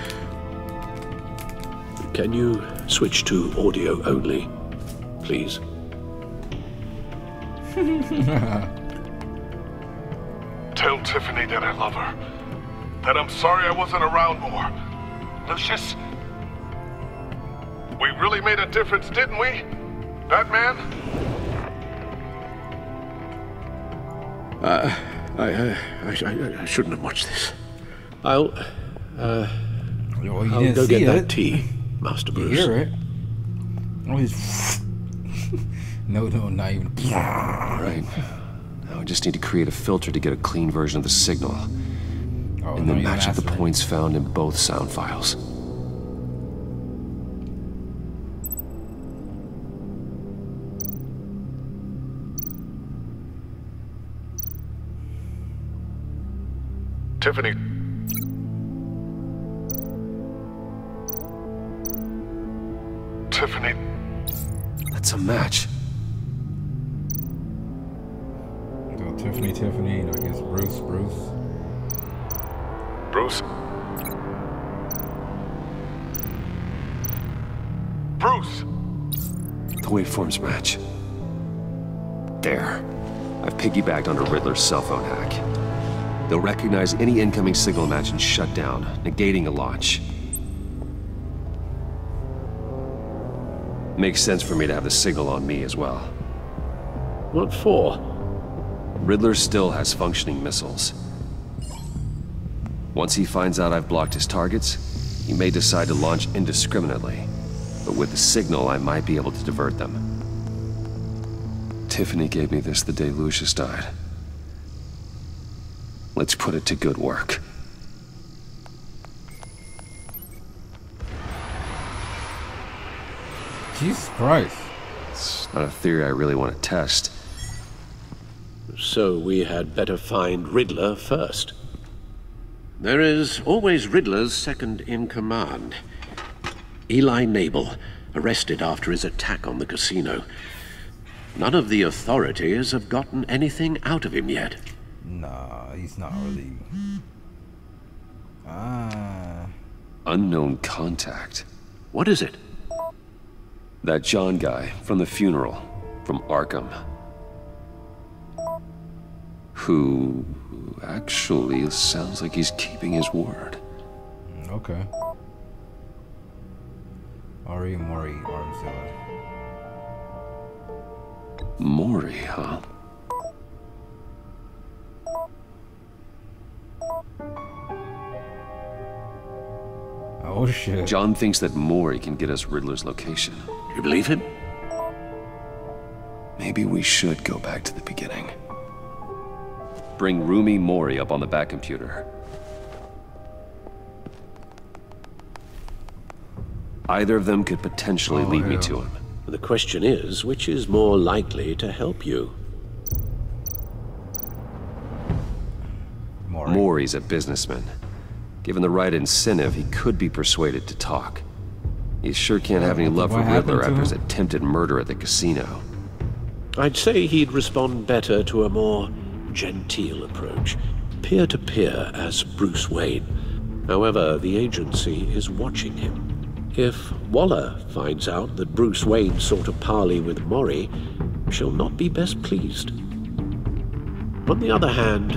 Can you switch to audio only, please? Tell Tiffany that I love her. That I'm sorry I wasn't around more. Lucius? We really made a difference, didn't we? Batman? Uh, I, I, I, I shouldn't have watched this. I'll, uh... Well, you I'll didn't go see get it. that tea, Master You Bruce. hear it? Oh, he's... no, no, not even... Right. Now I just need to create a filter to get a clean version of the signal. Oh, and no, then he's match up the mastering. points found in both sound files. Tiffany. Tiffany. That's a match. So Tiffany, Tiffany, and I guess Bruce, Bruce. Bruce. Bruce. The waveforms match. There. I've piggybacked onto Riddler's cell phone hack. They'll recognize any incoming signal match and shut down, negating a launch. Makes sense for me to have the signal on me as well. What for? Riddler still has functioning missiles. Once he finds out I've blocked his targets, he may decide to launch indiscriminately. But with the signal, I might be able to divert them. Tiffany gave me this the day Lucius died. Let's put it to good work. Jesus Christ. It's not a theory I really want to test. So we had better find Riddler first. There is always Riddler's second in command. Eli Nabel, arrested after his attack on the casino. None of the authorities have gotten anything out of him yet. Nah, he's not really... Ah... Unknown contact. What is it? That John guy from the funeral, from Arkham. Who actually sounds like he's keeping his word. Okay. Ari Mori Armzilla. Mori, huh? Oh shit. John thinks that Mori can get us Riddler's location. You believe him? Maybe we should go back to the beginning. Bring Rumi Mori up on the back computer. Either of them could potentially Oh, lead me yeah. to him. The question is, which is more likely to help you? Mori. Mori's a businessman. Given the right incentive, he could be persuaded to talk. He sure can't have any love for What happened Riddler to after his him? attempted murder at the casino. I'd say he'd respond better to a more genteel approach, peer-to-peer as Bruce Wayne. However, the agency is watching him. If Waller finds out that Bruce Wayne sought a parley with Mori, she'll not be best pleased. On the other hand,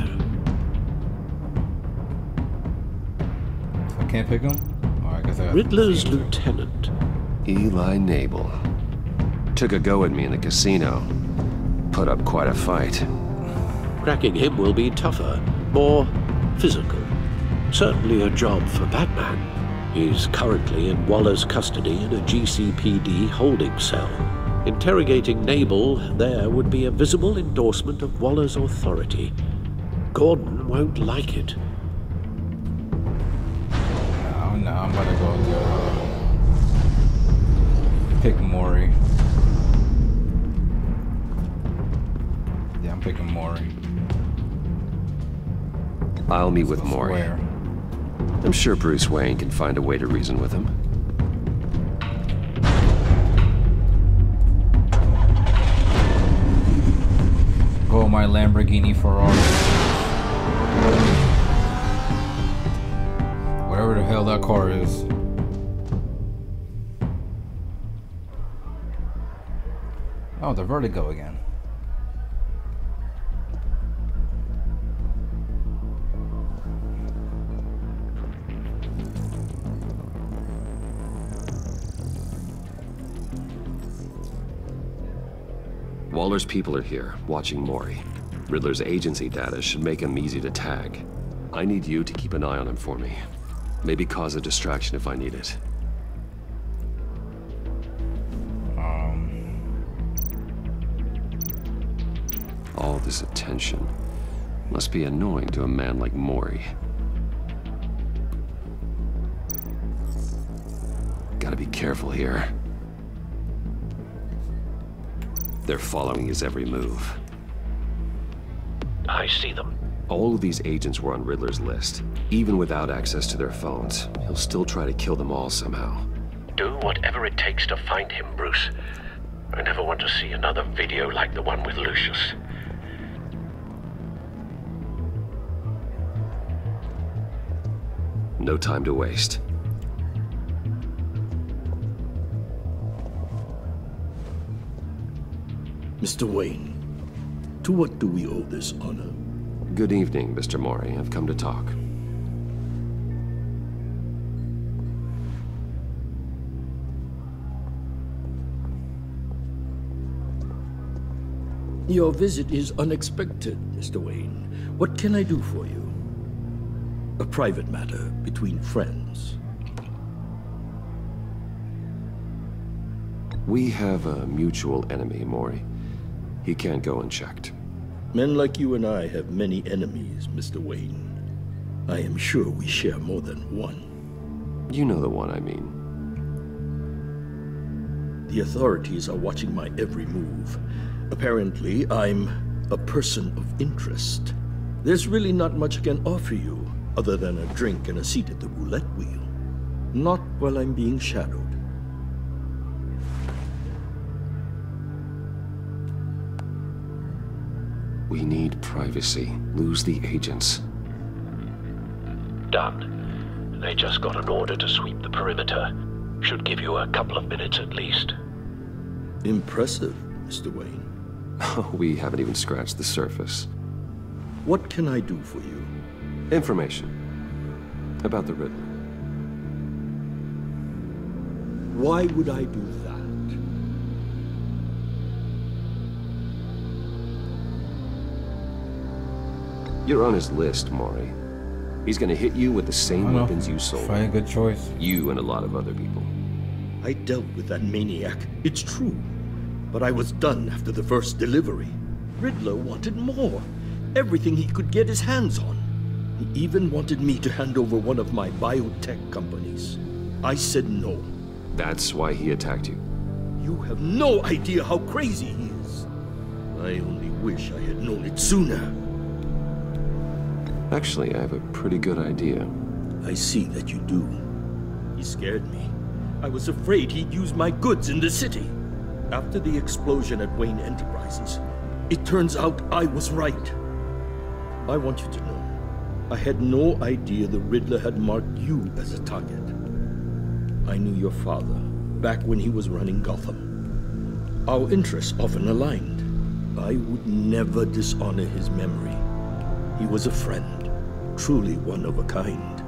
I can't pick him? Oh, I guess I have to Riddler's see him. lieutenant, Eli Nabel. Took a go at me in the casino. Put up quite a fight. cracking him will be tougher, more physical. Certainly a job for Batman. He's currently in Waller's custody in a G C P D holding cell. Interrogating Nabel there would be a visible endorsement of Waller's authority. Gordon won't like it. No, no, I'm gonna go to, uh, pick Mori. Yeah, I'm picking Mori. I'll meet with Mori. Where? I'm sure Bruce Wayne can find a way to reason with him. Go my Lamborghini Ferrari. Whatever the hell that car is. Oh, the Vertigo again. Waller's people are here, watching Mori. Riddler's agency data should make him easy to tag. I need you to keep an eye on him for me. Maybe cause a distraction if I need it. Um. All this attention must be annoying to a man like Mori. Gotta be careful here. They're following his every move. I see them. All of these agents were on Riddler's list. Even without access to their phones, he'll still try to kill them all somehow. Do whatever it takes to find him, Bruce. I never want to see another video like the one with Lucius. No time to waste. Mister Wayne, to what do we owe this honor? Good evening, Mister Mori. I've come to talk. Your visit is unexpected, Mister Wayne. What can I do for you? A private matter between friends. We have a mutual enemy, Mori. He can't go unchecked. Men like you and I have many enemies, Mister Wayne. I am sure we share more than one. You know the one I mean. The authorities are watching my every move. Apparently, I'm a person of interest. There's really not much I can offer you, other than a drink and a seat at the roulette wheel. Not while I'm being shadowed. We need privacy. Lose the agents. Done. They just got an order to sweep the perimeter. Should give you a couple of minutes at least. Impressive, Mister Wayne. We haven't even scratched the surface. What can I do for you? Information. About the Riddler. Why would I do that? You're on his list, Mori. He's gonna hit you with the same weapons you sold. Find a good choice. You and a lot of other people. I dealt with that maniac, it's true. But I was done after the first delivery. Riddler wanted more. Everything he could get his hands on. He even wanted me to hand over one of my biotech companies. I said no. That's why he attacked you. You have no idea how crazy he is. I only wish I had known it sooner. Actually, I have a pretty good idea. I see that you do. He scared me. I was afraid he'd use my goods in the city. After the explosion at Wayne Enterprises, it turns out I was right. I want you to know, I had no idea the Riddler had marked you as a target. I knew your father, back when he was running Gotham. Our interests often aligned. I would never dishonor his memory. He was a friend, truly one of a kind.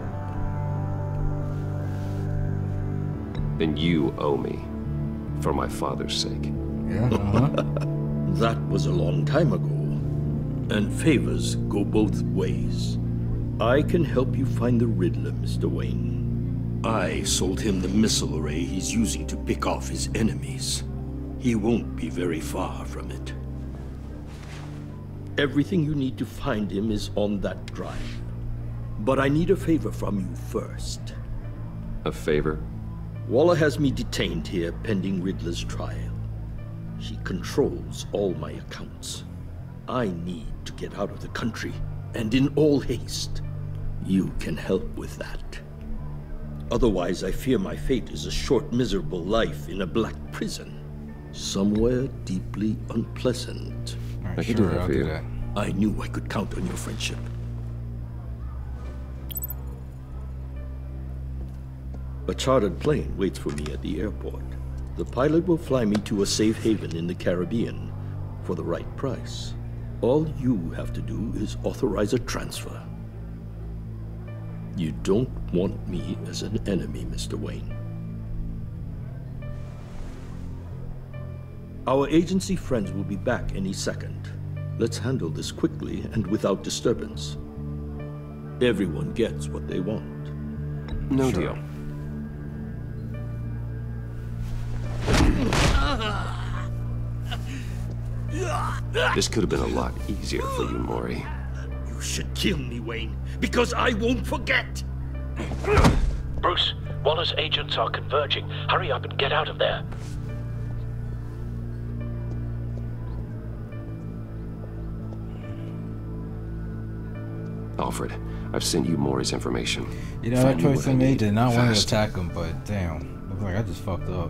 Then you owe me, for my father's sake. Yeah, uh-huh. That was a long time ago. And favors go both ways. I can help you find the Riddler, Mister Wayne. I sold him the missile array he's using to pick off his enemies. He won't be very far from it. Everything you need to find him is on that drive. But I need a favor from you first. A favor? Waller has me detained here pending Riddler's trial. She controls all my accounts. I need to get out of the country, and in all haste. You can help with that. Otherwise, I fear my fate is a short, miserable life in a black prison. Somewhere deeply unpleasant. Right, I can sure, do that I'll for do you. that. I knew I could count on your friendship. A chartered plane waits for me at the airport. The pilot will fly me to a safe haven in the Caribbean for the right price. All you have to do is authorize a transfer. You don't want me as an enemy, Mister Wayne. Our agency friends will be back any second. Let's handle this quickly and without disturbance. Everyone gets what they want. No Sure. deal. This could have been a lot easier for you, Maury. You should kill me, Wayne, because I won't forget. Bruce, Waller's agents are converging. Hurry up and get out of there. Alfred, I've sent you Maury's information. You know, Find that me what choice I I made need, did not want to fast. attack him, but damn. Looks like I just fucked up.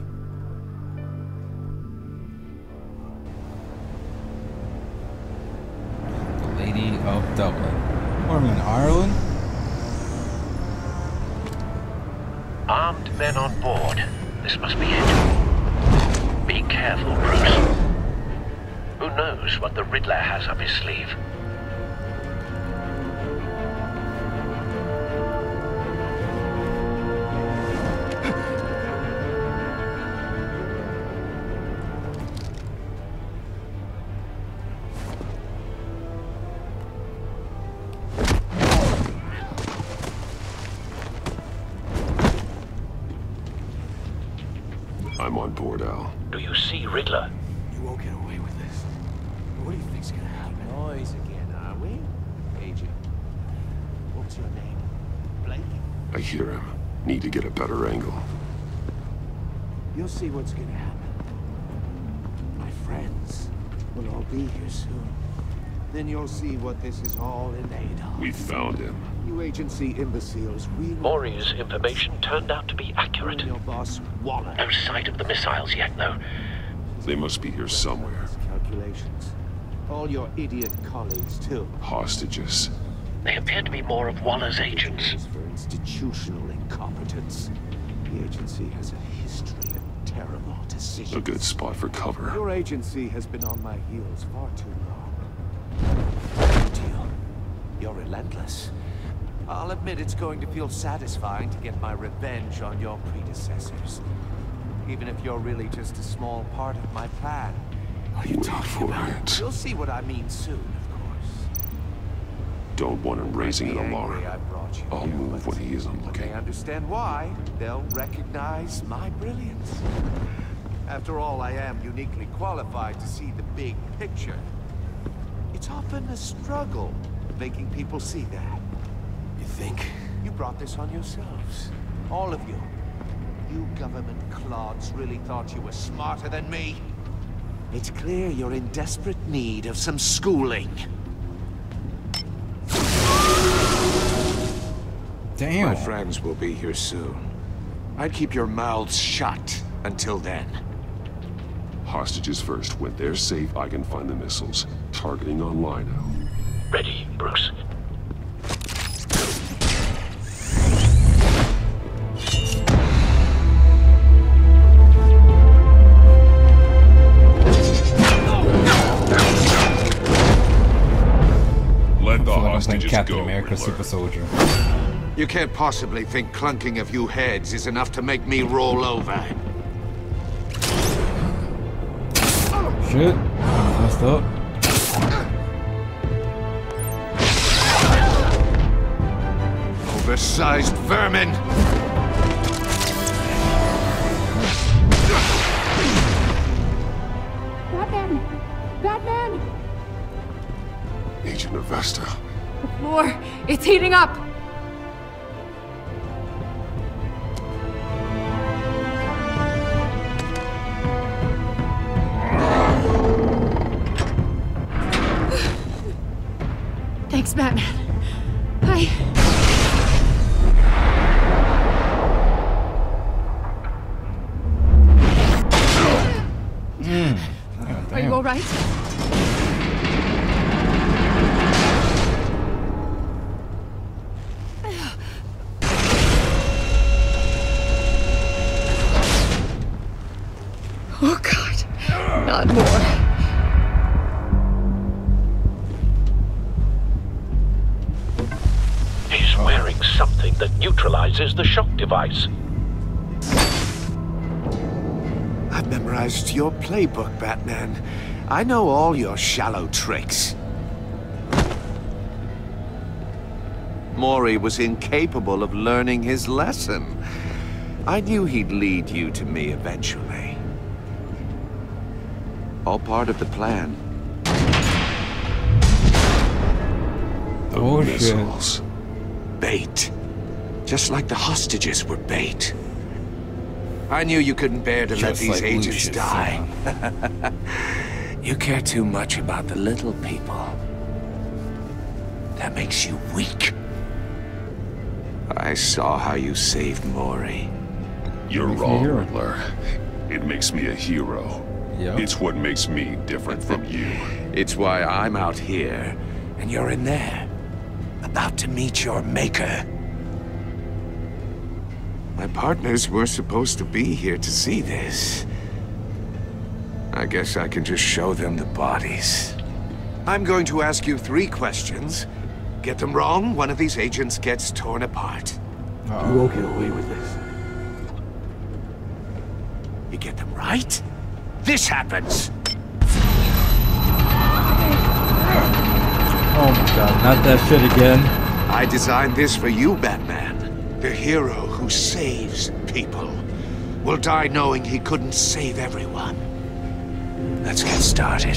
The Lady of Dublin. What am I in Ireland? Armed men on board. This must be it. Be careful, Bruce. Who knows what the Riddler has up his sleeve? I'm on board, Al. Do you see Riddler? You won't get away with this. What do you think's gonna happen? Noise again, are we? Agent, what's your name? Blake? I hear him. Need to get a better angle. You'll see what's gonna happen. My friends will all be here soon. Then you'll see what this is all in aid of. We found him. You agency imbeciles, we... Maury's information turned out to be accurate. Your boss, Waller. No sight of the missiles yet, though. They must be here somewhere. Calculations. All your idiot colleagues, too. Hostages. They appear to be more of Waller's agents. For institutional incompetence. The agency has a history of terrible decisions. A good spot for cover. Your agency has been on my heels far too long. Deal. You're relentless. I'll admit it's going to feel satisfying to get my revenge on your predecessors. Even if you're really just a small part of my plan. What are you talking about? You'll see what I mean soon, of course. Don't want him raising an Be alarm. angry I brought you I'll here, move but when he isn't when looking. they understand why, they'll recognize my brilliance. After all, I am uniquely qualified to see the big picture. It's often a struggle making people see that. You think? You brought this on yourselves. All of you. You government clods really thought you were smarter than me? It's clear you're in desperate need of some schooling. Damn. My friends will be here soon. I'd keep your mouths shut until then. Hostages first. When they're safe, I can find the missiles. Targeting on Lino. Ready, Bruce. Let the I feel like I'm playing hostages Captain go, America Riddler. Super Soldier. You can't possibly think clunking a few heads is enough to make me roll over. Shit. I messed up. Oversized vermin! Batman! Batman! Agent Avesta. The floor, it's heating up! Thanks, Batman. I... Mm. Oh, Are you all right? Oh, God. Not more. He's wearing something that neutralizes the shock device. I've memorized your playbook, Batman. I know all your shallow tricks. Maury was incapable of learning his lesson. I knew he'd lead you to me eventually. All part of the plan. The Oh, missiles. shit. Bait. Just like the hostages were bait. I knew you couldn't bear to let Just these like agents Lucius, die. You care too much about the little people. That makes you weak. I saw how you saved Maury. You're Makes me a wrong, hero. Riddler. It makes me a hero. Yep. It's what makes me different from you. It's why I'm out here, and you're in there, about to meet your maker. My partners were supposed to be here to see this. I guess I can just show them the bodies. I'm going to ask you three questions. Get them wrong, one of these agents gets torn apart. Uh-oh. You won't get away with this. You get them right, this happens. Oh my god, not that shit again. I designed this for you, Batman. The hero who saves people will die knowing he couldn't save everyone. Let's get started.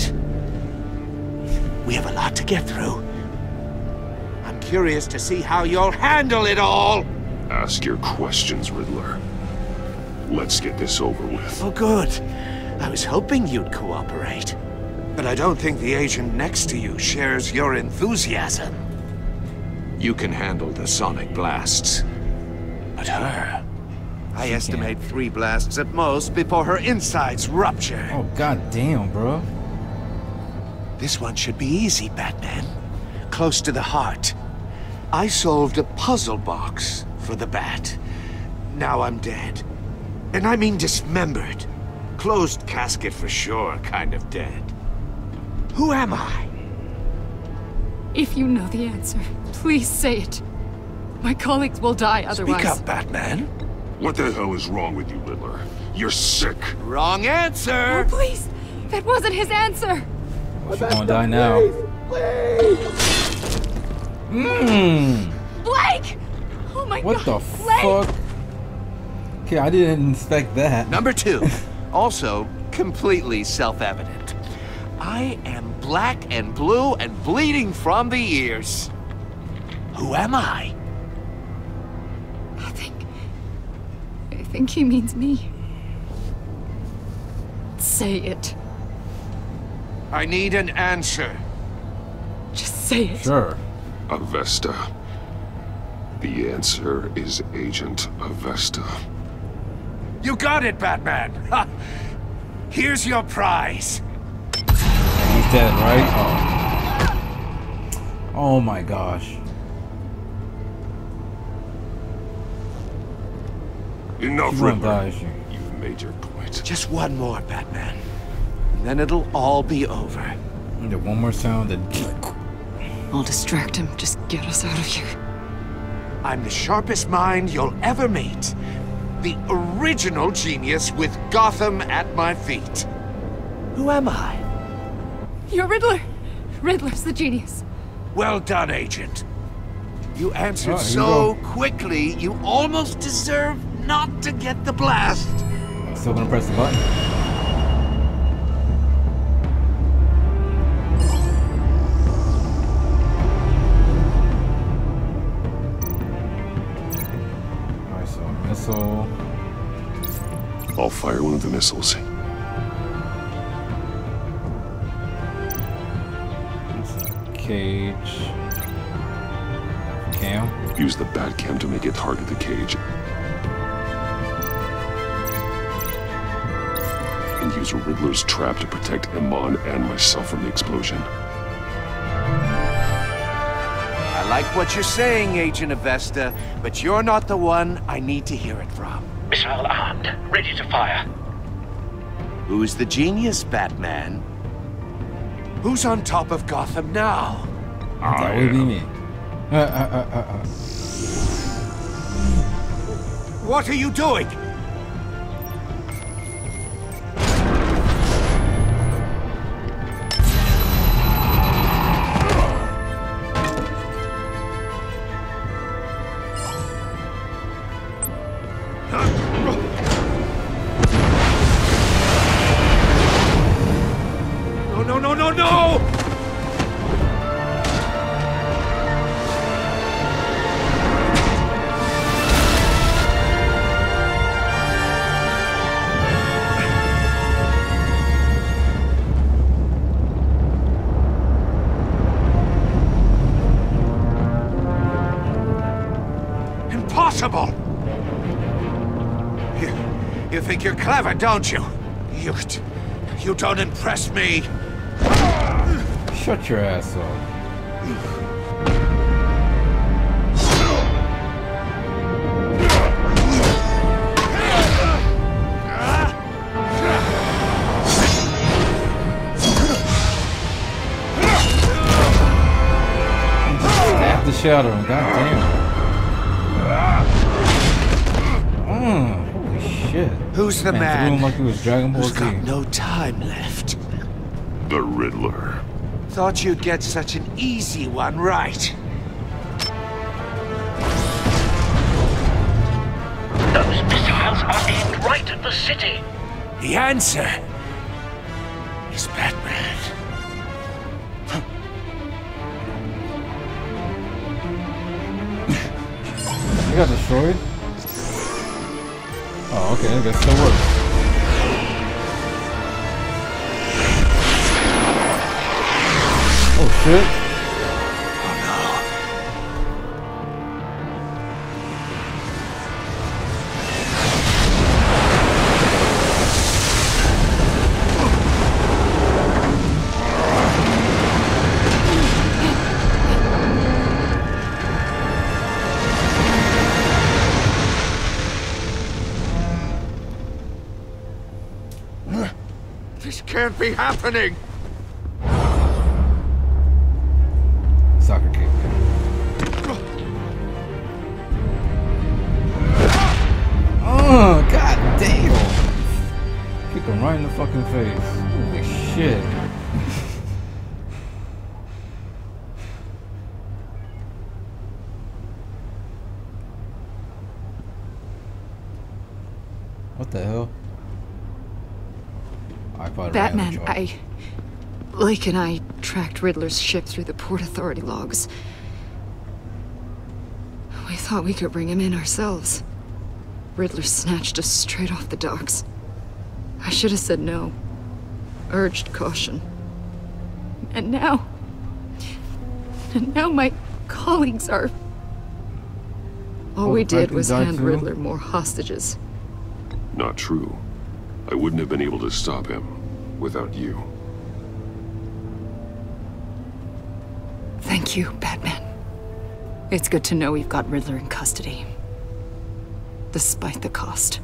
We have a lot to get through. I'm curious to see how you'll handle it all. Ask your questions, Riddler. Let's get this over with. Oh, good. I was hoping you'd cooperate. But I don't think the agent next to you shares your enthusiasm. You can handle the sonic blasts. But her... I She estimate three blasts at most before her insides rupture. Oh god damn, bro. This one should be easy, Batman. Close to the heart. I solved a puzzle box for the Bat. Now I'm dead. And I mean dismembered. Closed casket for sure, kind of dead. Who am I? If you know the answer, please say it. My colleagues will die otherwise. Speak up, Batman. What the hell is wrong with you, Riddler? You're sick. Wrong answer! Oh, please! That wasn't his answer! She's gonna die now. Mmm. Blake! Oh my What god! the Blake! fuck? Okay, I didn't expect that. Number two, also completely self-evident. I am black and blue and bleeding from the ears. Who am I? I think... I think he means me. Say it. I need an answer. Just say it. Sure. Avesta. The answer is Agent Avesta. You got it, Batman. Ha. Here's your prize. He's dead, right? Oh. Oh my gosh. Enough, She won't Riddler. die, is she? You've made your point. Just one more, Batman. And then it'll all be over. And then one more sound, then. I'll distract him. Just get us out of here. I'm the sharpest mind you'll ever meet. The original genius with Gotham at my feet. Who am I? You're Riddler. Riddler's the genius. Well done, Agent. You answered Oh, here you so go. quickly, you almost deserve not to get the blast. Still gonna press the button. Alright, so missile. I'll fire one of the missiles. Cage. Cam. Use the Batcam to make it target the cage. And use Riddler's trap to protect Iman and myself from the explosion. I like what you're saying, Agent Avesta, but you're not the one I need to hear it from. Missile armed, ready to fire. Who's the genius, Batman? Who's on top of Gotham now? That would be me. Uh, uh, uh, uh, uh. What are you doing? impossible! You, you think you're clever, don't you? You, you don't impress me. Shut your ass up. Stab the shit out of him, goddamn. Mm, holy shit. Who's the man? man? Threw him like he was Dragon Ball Who's Z. got no time left? The Riddler. Thought you'd get such an easy one right. Those missiles are aimed right at the city. The answer is Batman. He got destroyed? Oh, okay, I guess it still works. Oh shit. This can't be happening! Soccer kick. Oh, god damn! Kick him right in the fucking face. Holy shit. What the hell? I Batman, I... Lake and I tracked Riddler's ship through the Port Authority logs. We thought we could bring him in ourselves. Riddler snatched us straight off the docks. I should have said no. Urged caution. And now... And now my colleagues are... All we did was hand Riddler more hostages. Not true. I wouldn't have been able to stop him without you. Thank you, Batman. It's good to know we've got Riddler in custody. Despite the cost.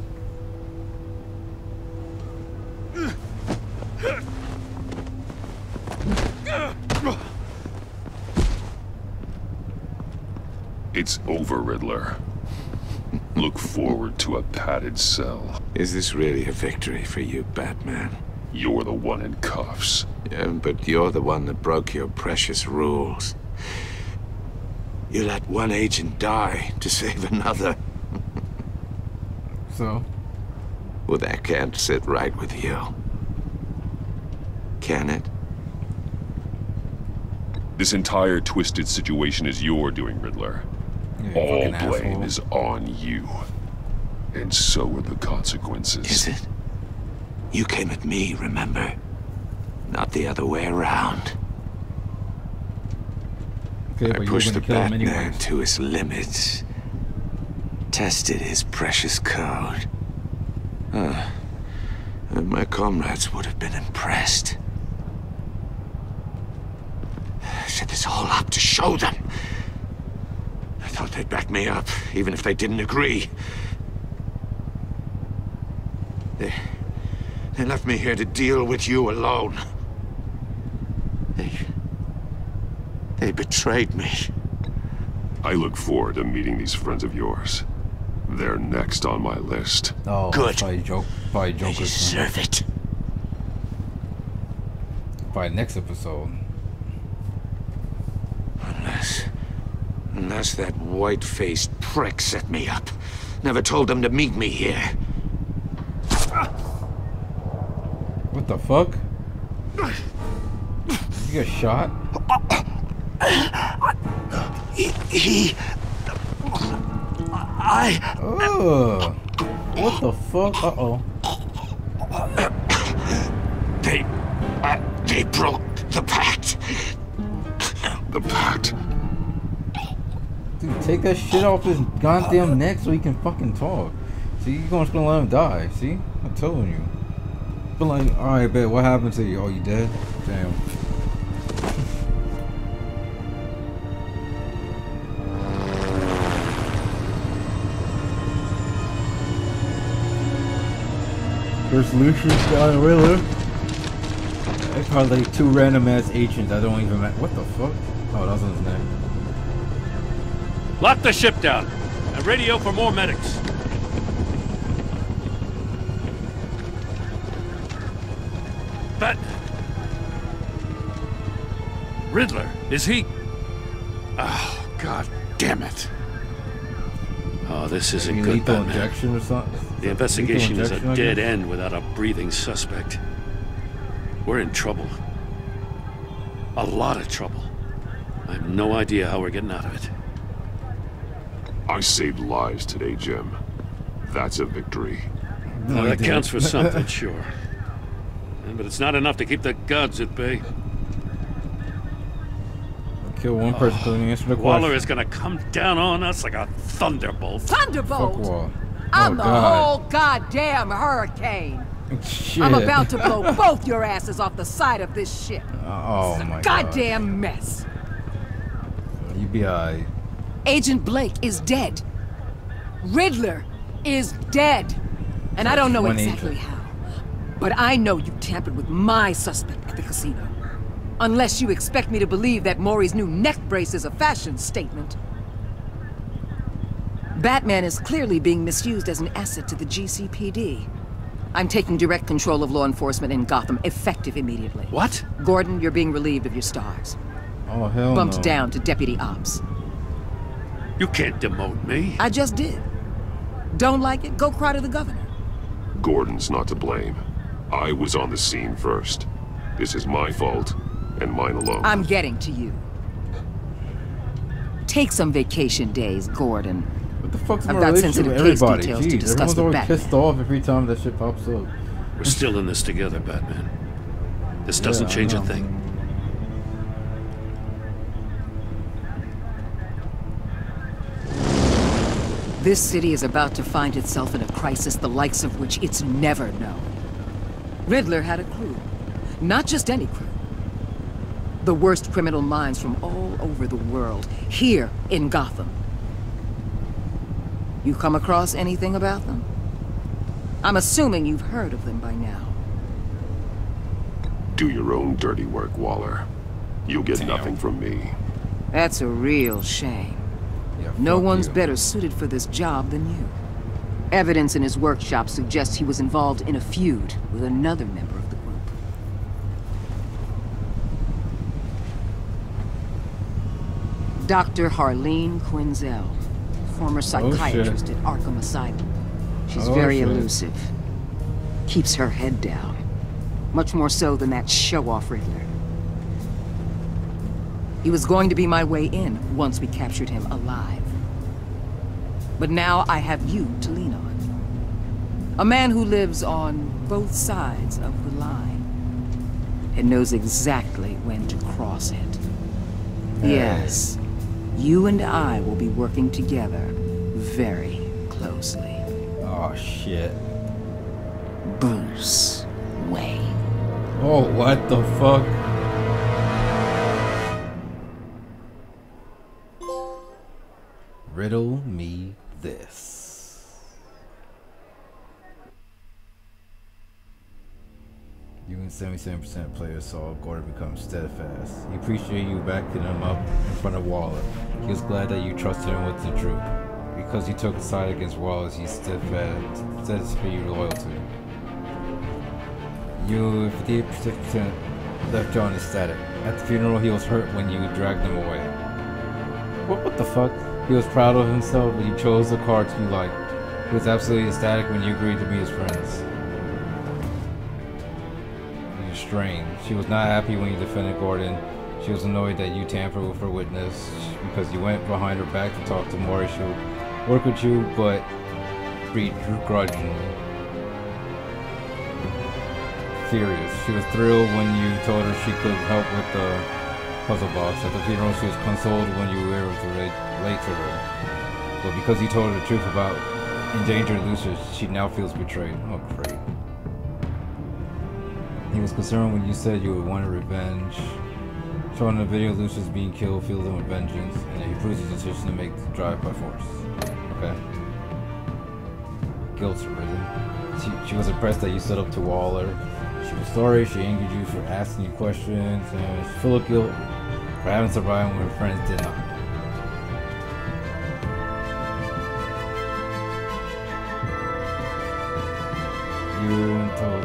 It's over, Riddler. Look forward to a padded cell. Is this really a victory for you, Batman? You're the one in cuffs. Yeah, but you're the one that broke your precious rules. You let one agent die to save another. So? Well, that can't sit right with you. Can it? This entire twisted situation is your doing, Riddler. Yeah, all blame asshole. is on you. And so are the consequences. Is it? You came at me, remember? Not the other way around. Okay, I pushed the Batman to his limits. Tested his precious code. Uh, and my comrades would have been impressed. I set this all up to show them. I thought they'd back me up, even if they didn't agree. They... They left me here to deal with you alone. They... They betrayed me. I look forward to meeting these friends of yours. They're next on my list. Oh, good. By joke, by Joker. They deserve it. By next episode. Unless... Unless that white-faced prick set me up. Never told them to meet me here. What the fuck? You got shot? He... he I... Oh. What the fuck? Uh-oh. They... Uh, they broke the pact. The pact? Dude, take that shit off his goddamn neck so he can fucking talk. See, you're gonna, just gonna let him die. See? I'm telling you. But like, alright, bet, what happened to you? Oh, you dead? Damn. There's Lucius, John Riddler. There's probably like two random ass agents I don't even. What the fuck? Oh, that was his name. Lock the ship down and radio for more medics. But Riddler, is he? Oh, god damn it. Oh, this isn't Maybe good, lethal Batman. injection or something? The investigation is a Injection, I dead guess? end without a breathing suspect. We're in trouble. A lot of trouble. I have no idea how we're getting out of it. I saved lives today, Jim. That's a victory. Well, that counts for something, sure. Yeah, but it's not enough to keep the gods at bay. Kill one person because he answered the question. Waller is gonna come down on us like a thunderbolt. Thunderbolt? Fuck Waller. I'm Oh, the God. whole goddamn hurricane. Shit. I'm about to blow both your asses off the side of this ship. Oh This is a my god. goddamn mess. You be alright. Agent Blake is dead. Riddler is dead. And I don't know One exactly agent. how. But I know you tampered with my suspect at the casino. Unless you expect me to believe that Maury's new neck brace is a fashion statement. Batman is clearly being misused as an asset to the G C P D. I'm taking direct control of law enforcement in Gotham, effective immediately. What? Gordon, you're being relieved of your stars. Oh, hell Bumped no. down to Deputy Ops. You can't demote me. I just did. Don't like it? Go cry to the governor. Gordon's not to blame. I was on the scene first. This is my fault, and mine alone. I'm getting to you. Take some vacation days, Gordon. What the fuck's my I've got relationship sensitive with case everybody? details to Jeez, discuss everyone's with always Batman. pissed off every time that shit pops up. We're still in this together, Batman. This doesn't Yeah, I change a know. thing. This city is about to find itself in a crisis the likes of which it's never known. Riddler had a crew. Not just any crew. The worst criminal minds from all over the world, here in Gotham. You come across anything about them? I'm assuming you've heard of them by now. Do your own dirty work, Waller. You'll get nothing from me. That's a real shame. No one's better suited for this job than you. Evidence in his workshop suggests he was involved in a feud with another member of the group. Doctor Harleen Quinzel, former psychiatrist at Arkham Asylum. She's Oh, very shit. elusive. Keeps her head down. Much more so than that show-off Riddler. He was going to be my way in once we captured him alive. But now I have you to lean on. A man who lives on both sides of the line and knows exactly when to cross it. Yes, you and I will be working together very closely. Oh shit. Bruce Wayne. Oh, what the fuck? Riddle me this. You and seventy-seven percent of players saw Gordon become steadfast. He appreciated you backing him up in front of Waller. He was glad that you trusted him with the truth. Because he took a side against Wallace, he's steadfast, steadfastly loyal to him. You, fifty-eight percent left John ecstatic. At the funeral, he was hurt when you dragged him away. What, what the fuck? He was proud of himself, but he chose the cards you liked. He was absolutely ecstatic when you agreed to be his friends. You're strange. She was not happy when you defended Gordon. She was annoyed that you tampered with her witness because you went behind her back to talk to Maury. She'll work with you, but begrudgingly. Furious. She was thrilled when you told her she could help with the puzzle box. At the funeral, she was consoled when you were late to her. But because you told her the truth about endangered Lucius, she now feels betrayed. Oh, great. He was concerned when you said you would want revenge. Showing the video, Lucius being killed fills him with vengeance, and he proves his decision to make the drive by force. Okay. Guilt arisen. She, she was impressed that you stood up to Waller. She was sorry she angered you for asking you questions, and she's full of guilt for having survived when her friends did not. You and told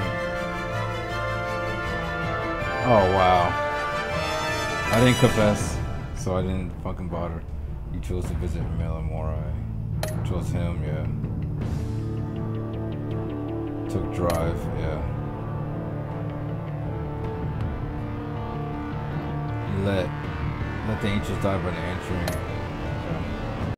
Oh wow. I didn't confess, so I didn't fucking bother. You chose to visit Melamora. I chose him, yeah. Took drive, yeah. You let let the ancients die by the answering